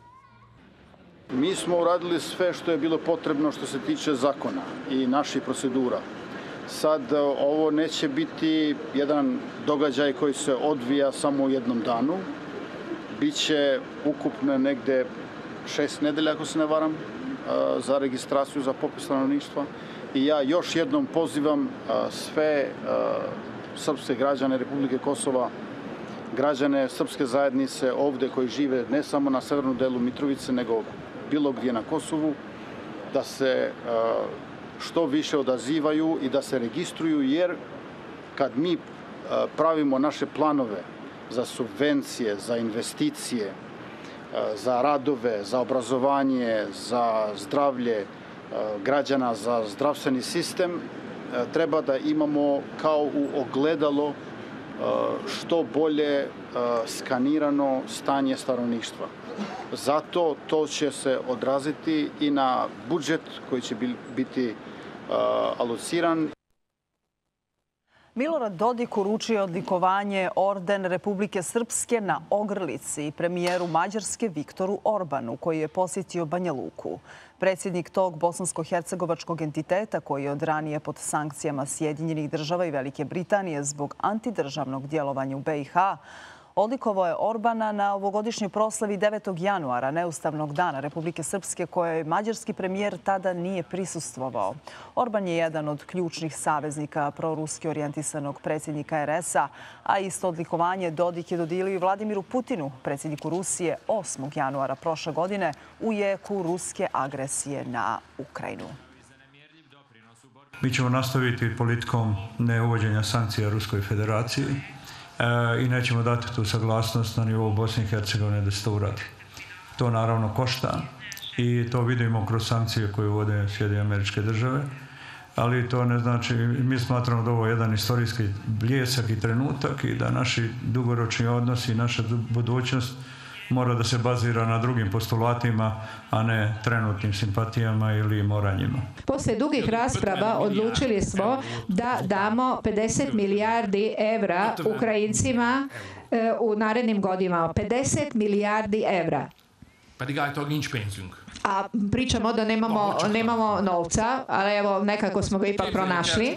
Mi smo uradili sve što je bilo potrebno što se tiče zakona i naših procedura. Sad ovo neće biti jedan događaj koji se odvija samo u jednom danu. Biće ukupno negde 6 nedelja, ako se ne varam, za registraciju za popis stanovništva. I ja još jednom pozivam sve srpske građane Republike Kosova, građane srpske zajednice ovde koji žive ne samo na severnom delu Mitrovice, nego bilo gdje na Kosovu, da se što više odazivaju i da se registruju, jer kad mi pravimo naše planove za subvencije, za investicije, za radove, za obrazovanje, za zdravlje građana, za zdravstveni sistem, treba da imamo kao u ogledalo što bolje skanirano stanje stanovništva. Zato to će se odraziti i na budžet koji će biti alociran. Milorad Dodik uručio odlikovanje Orden Republike Srpske na ogrlici premijeru Mađarske Viktoru Orbanu, koji je posjetio Banja Luku. Predsjednik tog bosansko-hercegovačkog entiteta, koji je od ranije pod sankcijama Sjedinjenih država i Velike Britanije zbog antidržavnog djelovanja u BiH, odlikovao je Orbana na ovogodišnjoj proslavi 9. januara, neustavnog dana Republike Srpske, kojoj mađarski premijer tada nije prisustvovao. Orban je jedan od ključnih saveznika proruski orijentisanog predsjednika RS-a, a isto odlikovanje Dodik je dodijelio i Vladimiru Putinu, predsjedniku Rusije, 8. januara prošle godine u jeku ruske agresije na Ukrajinu. Mi ćemo nastaviti politikom neuvođenja sankcija Ruskoj federaciji i nećemo dati tu saglasnost na nivou Bosne i Hercegovine da se to uradi. To naravno košta i to vidimo kroz sankcije koje uvode Sjedinjene Američke Države, ali to ne znači, mi smatramo da ovo je jedan istorijski bljesak i trenutak i da naši dugoročni odnosi i naša budućnost mora da se bazira na drugim postulatima, a ne trenutnim simpatijama ili moranjima. Posle dugih rasprava odlučili smo da damo 50 milijardi evra Ukrajincima u narednim godinama. 50 milijardi evra. A pričamo da nemamo novca, ali evo nekako smo ga ipak pronašli.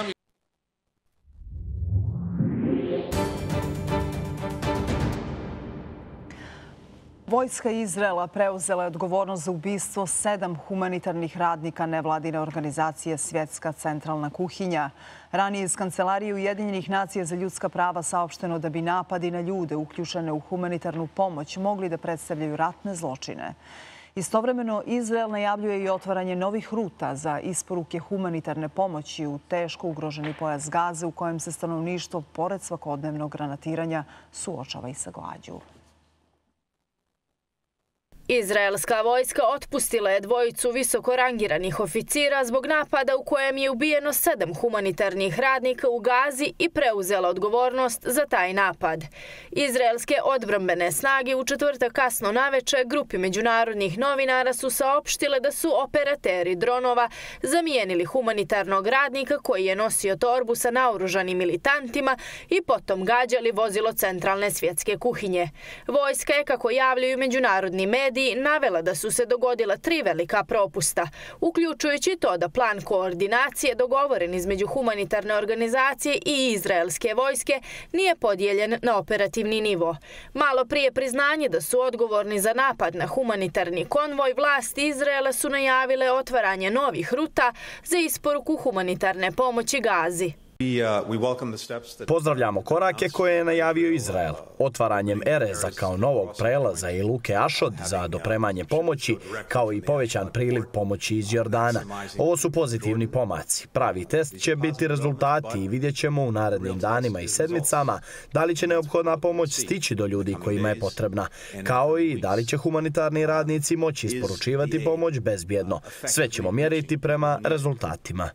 Vojska Izraela preuzela je odgovornost za ubistvo 7 humanitarnih radnika nevladine organizacije Svjetska centralna kuhinja. Ranije iz Kancelarije Ujedinjenih nacija za ljudska prava saopšteno da bi napadi na ljude uključene u humanitarnu pomoć mogli da predstavljaju ratne zločine. Istovremeno, Izrael najavljuje i otvaranje novih ruta za isporuke humanitarne pomoći u teško ugroženi pojas Gaze u kojem se stanovništvo, pored svakodnevnog granatiranja, suočava i sa glađu. Izraelska vojska otpustila je dvojicu visoko rangiranih oficira zbog napada u kojem je ubijeno 7 humanitarnih radnika u Gazi i preuzela odgovornost za taj napad. Izraelske odbrambene snage u četvrtak kasno naveče grupi međunarodnih novinara su saopštile da su operateri dronova zamijenili humanitarnog radnika koji je nosio torbu sa naoružanim militantima i potom gađali vozilo centralne svjetske kuhinje. Vojska je, kako javljaju međunarodni mediji, navela da su se dogodila 3 velika propusta, uključujući to da plan koordinacije dogovoren između humanitarne organizacije i izraelske vojske nije podijeljen na operativni nivo. Malo prije priznanje da su odgovorni za napad na humanitarni konvoj, vlasti Izraela su najavile otvaranje novih ruta za isporuku humanitarne pomoći Gazi. Pozdravljamo korake koje je najavio Izrael. Otvaranjem Ereza kao novog prelaza i luke Ašod za dopremanje pomoći, kao i povećan priliv pomoći iz Jordana. Ovo su pozitivni pomaci. Pravi test će biti rezultati i vidjet ćemo u narednim danima i sedmicama da li će neophodna pomoć stići do ljudi kojima je potrebna, kao i da li će humanitarni radnici moći isporučivati pomoć bezbjedno. Sve ćemo mjeriti prema rezultatima.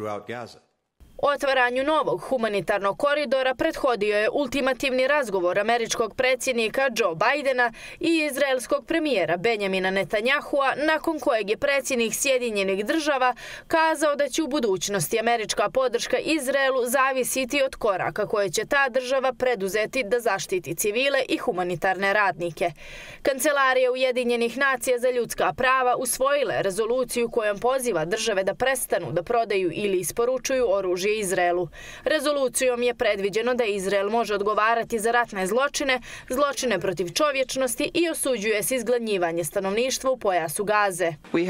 Otvaranju novog humanitarnog koridora prethodio je ultimativni razgovor američkog predsjednika Joe Bidena i izraelskog premijera Benjamina Netanyahua, nakon kojeg je predsjednik Sjedinjenih država kazao da će u budućnosti američka podrška Izraelu zavisiti od koraka koje će ta država preduzeti da zaštiti civile i humanitarne radnike. Kancelarija Ujedinjenih nacija za ljudska prava usvojila je rezoluciju kojom poziva države da prestanu da prodaju ili isporučuju oružje Izraelu. Rezolucijom je predviđeno da Izrael može odgovarati za ratne zločine, zločine protiv čovječnosti i osuđuje se izgladnjivanje stanovništva u pojasu Gaze.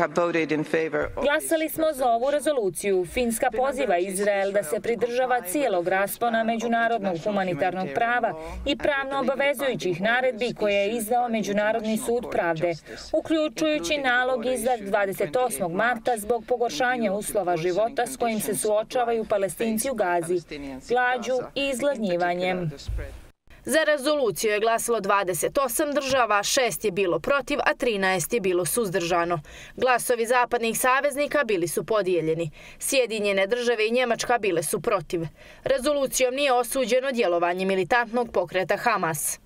Glasali smo za ovu rezoluciju. Finska poziva Izrael da se pridržava cijelog raspona međunarodnog humanitarnog prava i pravno obavezujućih naredbi koje je izdao Međunarodni sud pravde, uključujući nalog izdat 28. marta zbog pogoršanja uslova života s kojim se suočavaju Palestinci u Gazi, glađu i izgladnjivanjem. Za rezoluciju je glasalo 28 država, 6 je bilo protiv, a 13 je bilo suzdržano. Glasovi zapadnih saveznika bili su podijeljeni. Sjedinjene države i Njemačka bile su protiv. Rezolucijom nije osuđeno djelovanje militantnog pokreta Hamas.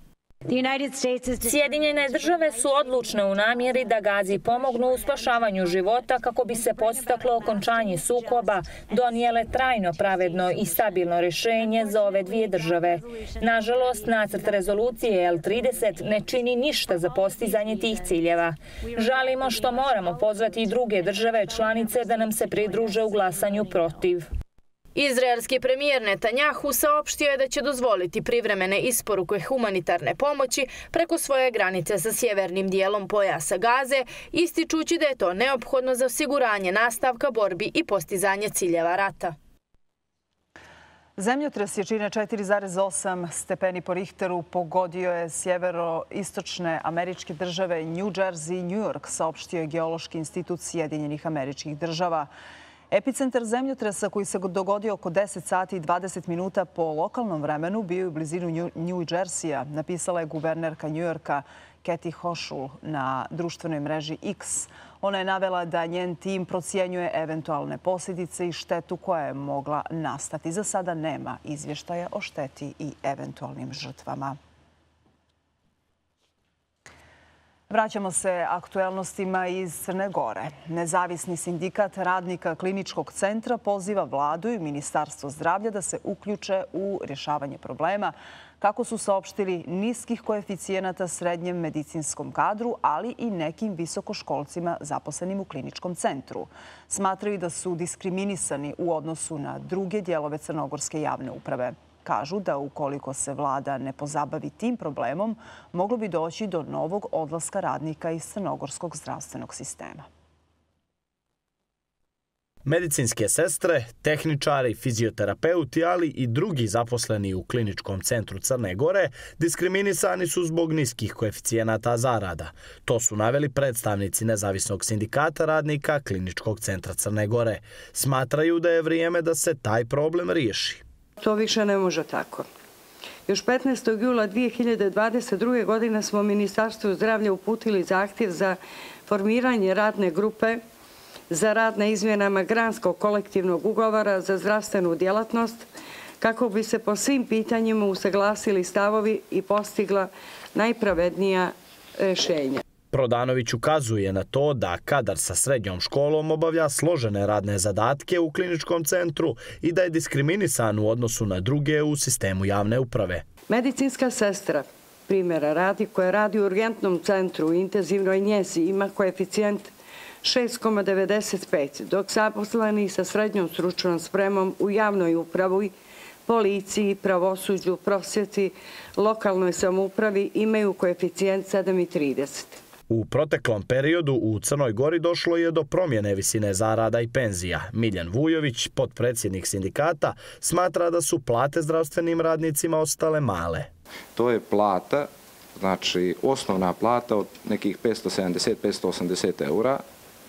Sjedinjene države su odlučne u namjeri da Gazi pomognu u spašavanju života kako bi se podstaklo okončanje sukoba, donijele trajno, pravedno i stabilno rješenje za ove dvije države. Nažalost, nacrt rezolucije L30 ne čini ništa za postizanje tih ciljeva. Žalimo što moramo pozvati i druge države članice da nam se pridruže u glasanju protiv. Izraelski premijer Netanyahu saopštio je da će dozvoliti privremene isporuke humanitarne pomoći preko svoje granice sa sjevernim dijelom pojasa Gaze, ističući da je to neophodno za osiguranje nastavka borbi i postizanje ciljeva rata. Zemljotres jačine 4,8 stepeni po Richteru pogodio je sjeveroistočne američke države New Jersey i New York, saopštio je Geološki institut Sjedinjenih Američkih Država. Epicentar zemljotresa koji se dogodio oko 10 sati i 20 minuta po lokalnom vremenu bio je u blizinu New Jerseya, napisala je guvernerka New Yorka Kathy Hochul na društvenoj mreži X. Ona je navela da njen tim procjenjuje eventualne posljedice i štetu koja je mogla nastati. Za sada nema izvještaja o šteti i eventualnim žrtvama. Vraćamo se aktuelnostima iz Crne Gore. Nezavisni sindikat radnika kliničkog centra poziva vladu i Ministarstvo zdravlja da se uključe u rješavanje problema, kako su saopštili, niskih koeficijenata srednjem medicinskom kadru, ali i nekim visokoškolcima zaposlenim u kliničkom centru. Smatraju da su diskriminisani u odnosu na druge dijelove crnogorske javne uprave. Kažu da ukoliko se vlada ne pozabavi tim problemom, moglo bi doći do novog odlaska radnika iz crnogorskog zdravstvenog sistema. Medicinske sestre, tehničari, fizioterapeuti, ali i drugi zaposleni u kliničkom centru Crne Gore diskriminisani su zbog niskih koeficijenata zarada. To su naveli predstavnici Nezavisnog sindikata radnika kliničkog centra Crne Gore. Smatraju da je vrijeme da se taj problem riješi. To više ne može tako. Još 15. jula 2022. godine smo Ministarstvu zdravlja uputili zahtjev za formiranje radne grupe za rad na izmjenama granskog kolektivnog ugovora za zdravstvenu djelatnost kako bi se po svim pitanjima usaglasili stavovi i postigla najpravednija rješenja. Prodanović ukazuje na to da kadar sa srednjom školom obavlja složene radne zadatke u kliničkom centru i da je diskriminisan u odnosu na druge u sistemu javne uprave. Medicinska sestra, primjera radi, koja radi u urgentnom centru u intenzivnoj njezi, ima koeficijent 6,95, dok zaposleni sa srednjom stručnom spremom u javnoj upravi, policiji, pravosuđu, prosvjeti, lokalnoj samoupravi imaju koeficijent 7,30. U proteklom periodu u Crnoj Gori došlo je do promjene visine zarada i penzija. Miljan Vujović, potpredsjednik sindikata, smatra da su plate zdravstvenim radnicima ostale male. To je plata, znači osnovna plata od nekih 570-580 eura.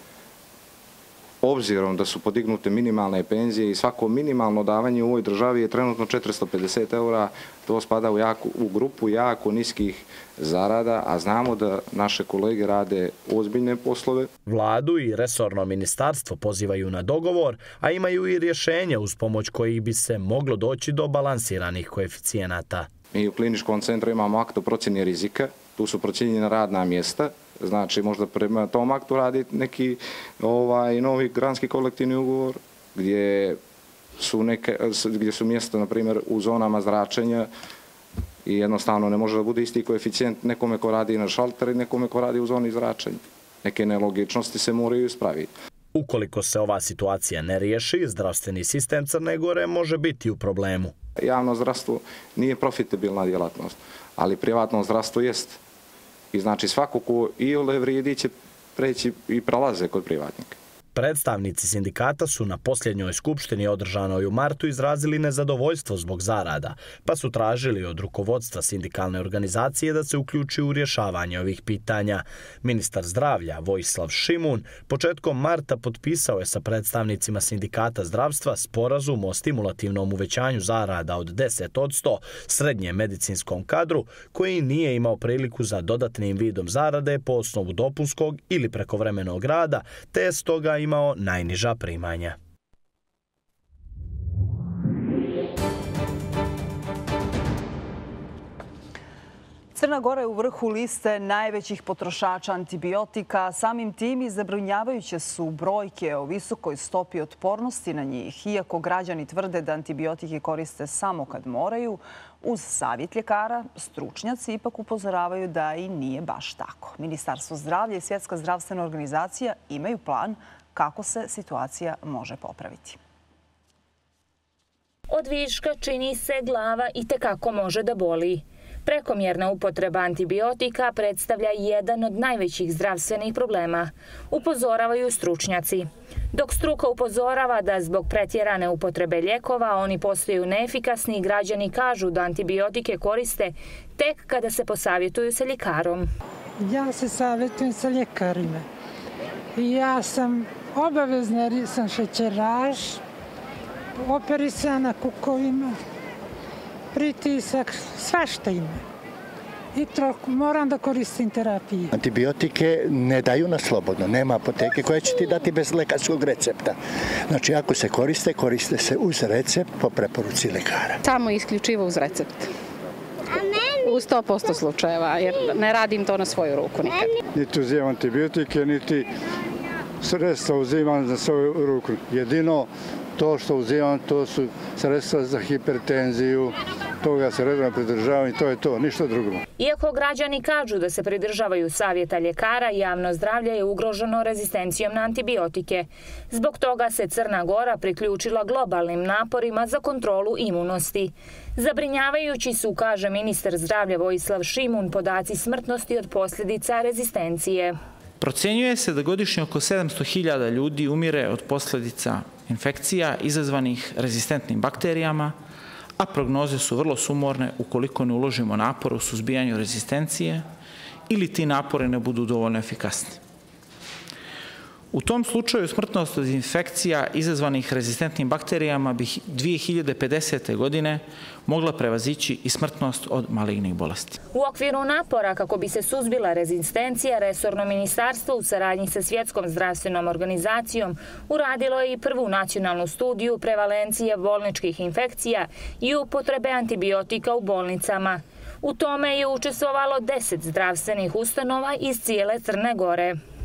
Obzirom da su podignute minimalne penzije i svako minimalno davanje u ovoj državi je trenutno 450 eura, to spada u grupu jako niskih zarada, a znamo da naše kolege rade ozbiljne poslove. Vladu i resorno ministarstvo pozivaju na dogovor, a imaju i rješenje uz pomoć kojih bi se moglo doći do balansiranih koeficijenata. Mi u kliničkom centru imamo akt o procjeni rizika, tu su procjenjena radna mjesta, znači možda prema tom aktu radi neki novi granski kolektivni ugovor gdje su mjesta, na primjer, u zonama zračenja i jednostavno ne može da bude isti koeficijent nekome ko radi na šalteru i nekome ko radi u zoni zračenja. Neke nelogičnosti se moraju ispraviti. Ukoliko se ova situacija ne riješi, zdravstveni sistem Crne Gore može biti u problemu. Javno zdravstvo nije profitabilna djelatnost, ali privatno zdravstvo jest. I znači svako ko iole vrijedi će preći i prelaze kod privatnika. Predstavnici sindikata su na posljednjoj skupštini održanoj u martu izrazili nezadovoljstvo zbog zarada, pa su tražili od rukovodstva sindikalne organizacije da se uključi u rješavanje ovih pitanja. Ministar zdravlja Vojislav Šimun početkom marta potpisao je sa predstavnicima sindikata zdravstva sporazum o stimulativnom uvećanju zarada od 10% srednjem medicinskom kadru koji nije imao priliku za dodatnim vidom zarade po osnovu dopunskog ili prekovremenog rada, te je stoga imao najniža primanja. Crna Gora je u vrhu liste najvećih potrošača antibiotika. Samim tim i zabrinjavajuće su brojke o visokoj stopi otpornosti na njih. Iako građani tvrde da antibiotike koriste samo kad moraju, uz savjet ljekara, stručnjaci ipak upozoravaju da i nije baš tako. Ministarstvo zdravlja i Svjetska zdravstvena organizacija imaju plan kako se situacija može popraviti. Od viška čini se glava i tekako može da boli. Prekomjerna upotreba antibiotika predstavlja jedan od najvećih zdravstvenih problema, upozoravaju stručnjaci. Dok struka upozorava da zbog pretjerane upotrebe lijekova oni postaju neefikasni, građani kažu da antibiotike koriste tek kada se posavjetuju sa ljekarom. Ja se savjetujem sa ljekarima. Ja sam obavezna, jer sam šećeraš, operisana kukovima, pritisak, svašta ima. I moram da koristim terapiju. Antibiotike ne daju na slobodno. Nema apoteke koja će ti dati bez lekarskog recepta. Znači, ako se koriste se uz recept po preporuci lekara. Samo isključivo uz recept. U 100% slučajeva, jer ne radim to na svoju ruku nikad. Niti uzimam antibiotike, niti sredstva uzimam za svoju ruku. Jedino to što uzimam, to su sredstva za hipertenziju, toga se redovno pridržavam i to je to, ništa drugo. Iako građani kažu da se pridržavaju savjeta ljekara, javno zdravlje je ugroženo rezistencijom na antibiotike. Zbog toga se Crna Gora priključila globalnim naporima za kontrolu imunosti. Zabrinjavajući su, kaže ministar zdravlja Vojislav Šimun, podaci smrtnosti od posljedica rezistencije. Procjenjuje se da godišnje oko 700.000 ljudi umire od posljedica infekcija izazvanih rezistentnim bakterijama, a prognoze su vrlo sumorne ukoliko ne uložimo napor u suzbijanju rezistencije ili ti napori ne budu dovoljno efikasni. U tom slučaju smrtnost od infekcija izazvanih rezistentnim bakterijama bi 2050. godine mogla prevazići i smrtnost od malignih bolesti. U okviru napora kako bi se suzbila rezistencija, resorno ministarstvo u saradnji sa Svjetskom zdravstvenom organizacijom uradilo je i prvu nacionalnu studiju prevalencije bolničkih infekcija i upotrebe antibiotika u bolnicama. U tome je učestvovalo 10 zdravstvenih ustanova iz cijele Crne Gore.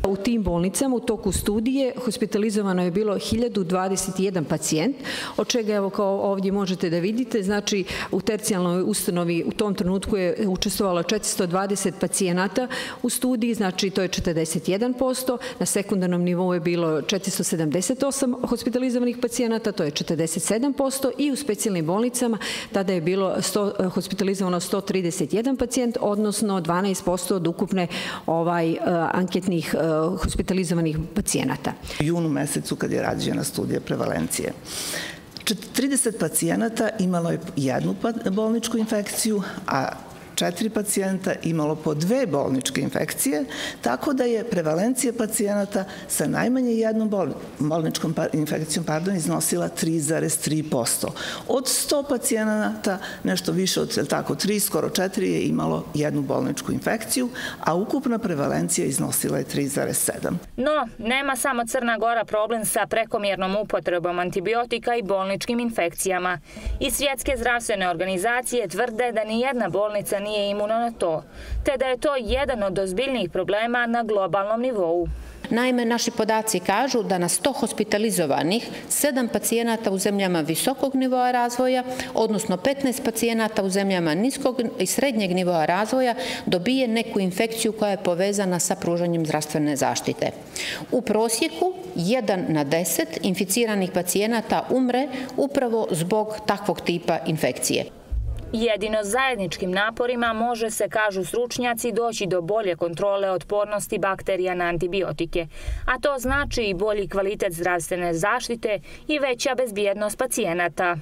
U tim bolnicama u toku studije hospitalizovano je bilo 1021 pacijent, od čega, evo kao ovdje možete da vidite, znači u tercijalnoj ustanovi u tom trenutku je učestvovalo 420 pacijenata u studiji, znači to je 41%, na sekundarnom nivou je bilo 478 hospitalizovanih pacijenata, to je 47%, i u specijalnim bolnicama tada je bilo hospitalizovano 131 pacijent, odnosno 12% od ukupne anketnih hospitalizovanih pacijenata. U junu mesecu kad je rađena studija prevalencije, 30 pacijenata imalo je jednu bolničku infekciju, a 4 pacijenta imalo po 2 bolničke infekcije, tako da je prevalencija pacijenata sa najmanje jednom bolničkom infekcijom iznosila 3,3%. Od 100 pacijenata nešto više od 3, skoro 4 je imalo jednu bolničku infekciju, a ukupna prevalencija iznosila je 3,7. No, nema samo Crna Gora problem sa prekomjernom upotrebom antibiotika i bolničkim infekcijama. I svjetske zdravstvene organizacije tvrde da ni jedna bolnica nije imuna na to, te da je to jedan od ozbiljnijih problema na globalnom nivou. Naime, naši podaci kažu da na 100 hospitalizovanih 7 pacijenata u zemljama visokog nivoa razvoja, odnosno 15 pacijenata u zemljama niskog i srednjeg nivoa razvoja dobije neku infekciju koja je povezana sa pružanjem zdravstvene zaštite. U prosjeku 1 na 10 inficiranih pacijenata umre upravo zbog takvog tipa infekcije. Jedino zajedničkim naporima može se, kažu stručnjaci, doći do bolje kontrole otpornosti bakterija na antibiotike, a to znači i bolji kvalitet zdravstvene zaštite i veća bezbjednost pacijenata.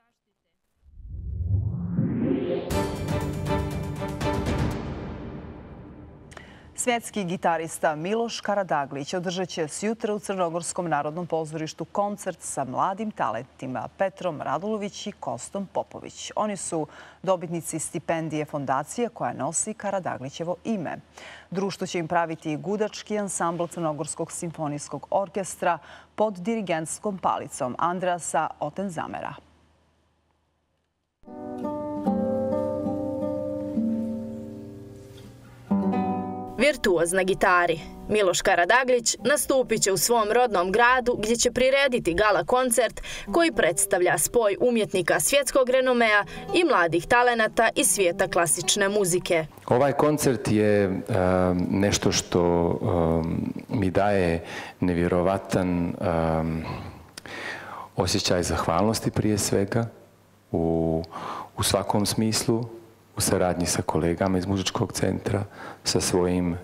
Svjetski gitarista Miloš Karadaglić održat će sjutra u Crnogorskom narodnom pozorištu koncert sa mladim talentima Petrom Radulović i Kostom Popović. Oni su dobitnici stipendije fondacije koja nosi Karadaglićevo ime. Društvo će im praviti gudački ansambl Crnogorskog simfonijskog orkestra pod dirigentskom palicom Andreasa Otenzamera. Virtuoz na gitari. Miloš Karadaglić nastupit će u svom rodnom gradu gdje će prirediti gala koncert koji predstavlja spoj umjetnika svjetskog renomea i mladih talenata iz svijeta klasične muzike. Ovaj koncert je nešto što mi daje nevjerovatan osjećaj zahvalnosti prije svega u svakom smislu, u saradnji sa kolegama iz muzičkog centra, sa svojim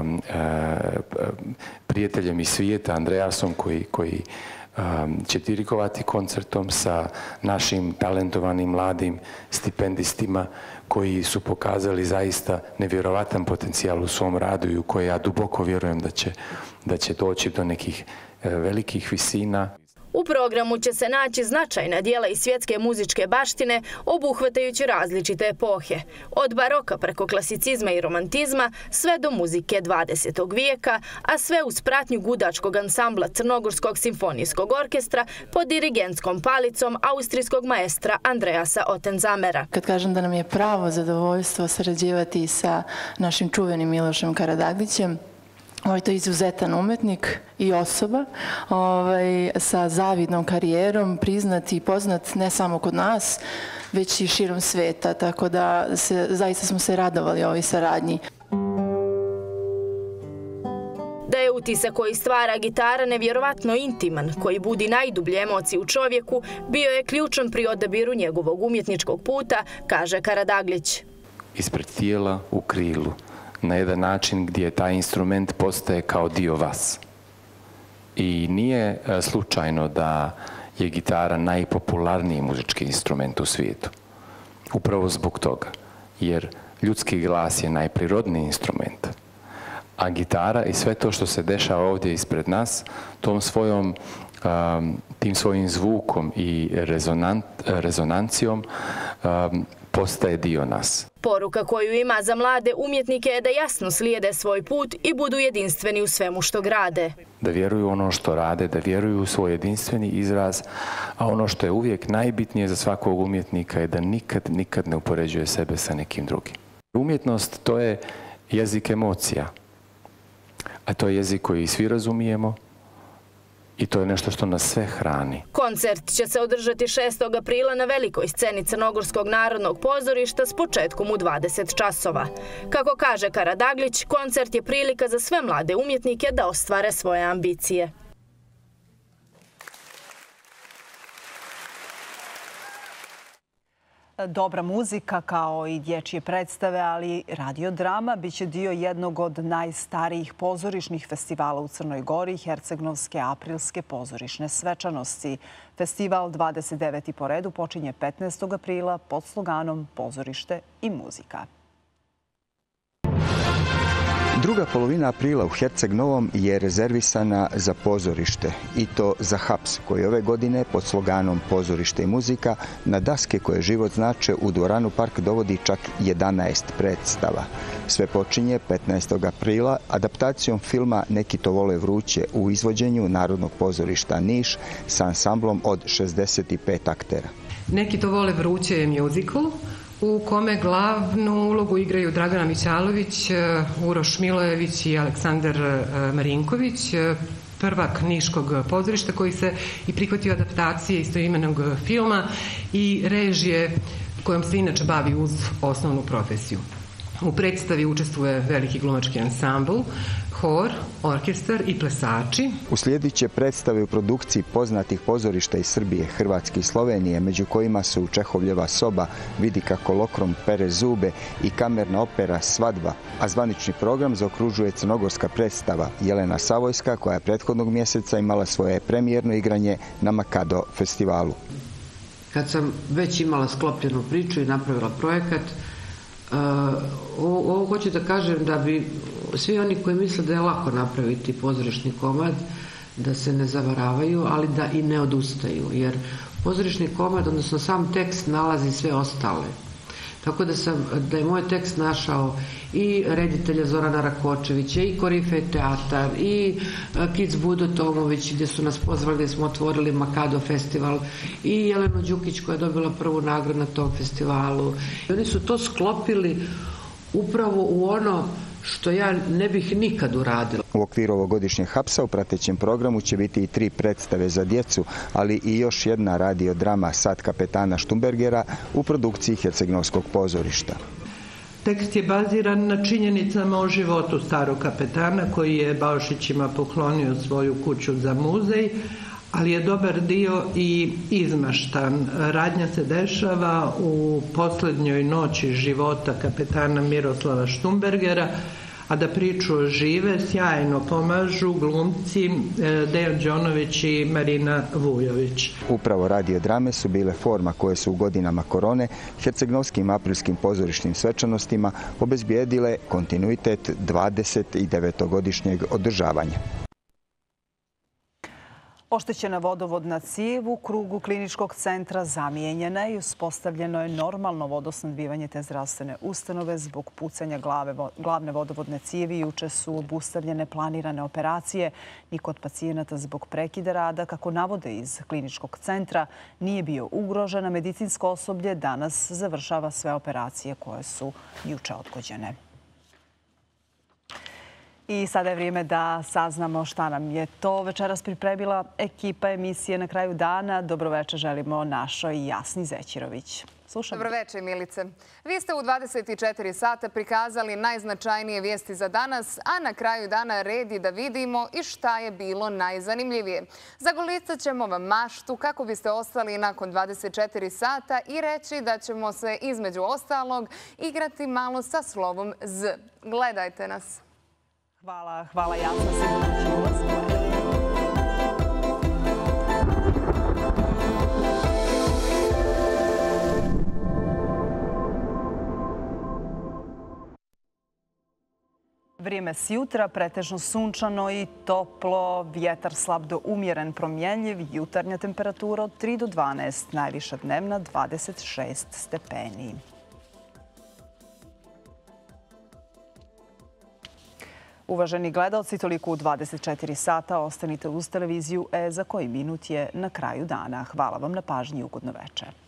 prijateljem iz svijeta, Andreasom, koji će dirigovati koncertom, sa našim talentovanim mladim stipendistima koji su pokazali zaista nevjerovatan potencijal u svom radu i u koje ja duboko vjerujem da će doći do nekih velikih visina. U programu će se naći značajna dijela iz svjetske muzičke baštine, obuhvatajući različite epohe. Od baroka preko klasicizma i romantizma sve do muzike 20. vijeka, a sve uz pratnju gudačkog ansambla Crnogorskog simfonijskog orkestra pod dirigentskom palicom austrijskog maestra Andreasa Otenzamera. Kad kažem da nam je pravo zadovoljstvo sarađivati sa našim čuvenim Milošem Karadaglićem, to je izuzetan umetnik i osoba sa zavidnom karijerom, priznat i poznat ne samo kod nas, već i širom sveta, tako da zaista smo se radovali ovoj saradnji. Da je utisak koji stvara gitara nevjerovatno intiman, koji budi najdublje emocije u čovjeku, bio je ključan pri odabiru njegovog umjetničkog puta, kaže Karadaglić. Ispred tijela u krilu, na jedan način gdje taj instrument postaje kao dio vas. I nije slučajno da je gitara najpopularniji muzički instrument u svijetu. Upravo zbog toga, jer ljudski glas je najprirodniji instrument. A gitara i sve to što se dešava ovdje ispred nas, tim svojim zvukom i rezonancijom postaje dio nas. Poruka koju ima za mlade umjetnike je da jasno slijede svoj put i budu jedinstveni u svemu što grade. Da vjeruju ono što rade, da vjeruju u svoj jedinstveni izraz, a ono što je uvijek najbitnije za svakog umjetnika je da nikad ne upoređuje sebe sa nekim drugim. Umjetnost to je jezik emocija, a to je jezik koji svi razumijemo i to je nešto što nas sve hrani. Koncert će se održati 6. aprila na velikoj sceni Crnogorskog narodnog pozorišta s početkom u 20 časova. Kako kaže Karadaglić, koncert je prilika za sve mlade umjetnike da ostvare svoje ambicije. Dobra muzika kao i dječje predstave, ali i radiodrama biće dio jednog od najstarijih pozorišnih festivala u Crnoj Gori, Herceg-Novske aprilske pozorišne svečanosti. Festival 29. po redu počinje 15. aprila pod sloganom Pozorište i muzika. Druga polovina aprila u Herceg-Novom je rezervisana za pozorište i to za Haps, koji ove godine pod sloganom Pozorište i muzika na daske koje život znače u dvoranu Park dovodi čak 11 predstava. Sve počinje 15. aprila adaptacijom filma Neki to vole vruće u izvođenju Narodnog pozorišta Niš sa ansamblom od 65 aktera. Neki to vole vruće je mjuzikl u kome glavnu ulogu igraju Dragana Mićalović, Uroš Milojević i Aleksandar Marinković, prvak Niškog pozorišta koji se i prihvatio adaptacije istoimenog filma i režije kojom se inače bavi uz osnovnu profesiju. U predstavi učestvuje veliki glumački ansambl, hor, orkestar i plesači. Uslijedit će predstave u produkciji poznatih pozorišta iz Srbije, Hrvatske i Slovenije, među kojima su Čehovljeva soba, Vidi kako lokrom pere zube i kamerna opera Svadba, a zvanični program zaokružuje crnogorska predstava Jelena Savojska, koja je prethodnog mjeseca imala svoje premijerno igranje na Makado festivalu. Kad sam već imala sklopljenu priču i napravila projekat, ovo hoću da kažem da bi svi oni koji misle da je lako napraviti pozorišni komad, da se ne zavaravaju, ali da i ne odustaju, jer pozorišni komad, odnosno sam tekst, nalazi sve ostale. Tako da je moj tekst našao i reditelja Zorana Rakočevića, i Korifej teatar, i Kic Budo Tomović, gdje su nas pozvali, gdje smo otvorili Makado festival, i Jelenu Đukić koja je dobila prvu nagradu na tom festivalu. Oni su to sklopili upravo u ono što ja ne bih nikad uradila. U okviru ovogodišnjeg Hapsa u pratećem programu će biti i 3 predstave za djecu, ali i još jedna radiodrama Sat kapetana Štumbergera u produkciji Herceg-Novskog pozorišta. Tekst je baziran na činjenicama o životu starog kapetana koji je Baušićima poklonio svoju kuću za muzej, ali je dobar dio i izmaštan. Radnja se dešava u posljednjoj noći života kapetana Miroslava Štumbergera, a da priču ožive sjajno pomažu glumci Dejan Đonović i Marina Vujović. Upravo radiodrame su bile forma koje su u godinama korone Herceg-Novskim aprilskim pozorišnim svečanostima obezbijedile kontinuitet 29-godišnjeg održavanja. Oštećena vodovodna cijev u krugu kliničkog centra zamijenjena je i uspostavljeno je normalno vodosnabdijevanje te zdravstvene ustanove. Zbog pucanja glavne vodovodne cijevi juče su obustavljene planirane operacije. Niko od pacijenata zbog prekida rada, kako navode iz kliničkog centra, nije bio ugrožen, a medicinsko osoblje danas završava sve operacije koje su juče odgođene. I sada je vrijeme da saznamo šta nam je to večeras pripremila ekipa emisije Na kraju dana. Dobroveče želimo našoj Jasni Zećirović. Slušamo. Dobroveče, Milice. Vi ste u 24 sata prikazali najznačajnije vijesti za danas, a na kraju dana red je da vidimo i šta je bilo najzanimljivije. Zagolicat ćemo vam maštu kako biste ostali nakon 24 sata i reći da ćemo se između ostalog igrati malo sa slovom Z. Gledajte nas. Hvala Jasna, sigurno ćemo vas gledati. Vrijeme s jutra, pretežno sunčano i toplo, vjetar slab do umjeren, promjenjiv, jutarnja temperatura od 3 do 12, najviša dnevna 26 stepeni. Uvaženi gledalci, toliko u 24 sata. Ostanite uz televiziju E, za koji minut je Na kraju dana. Hvala vam na pažnji i ugodno večer.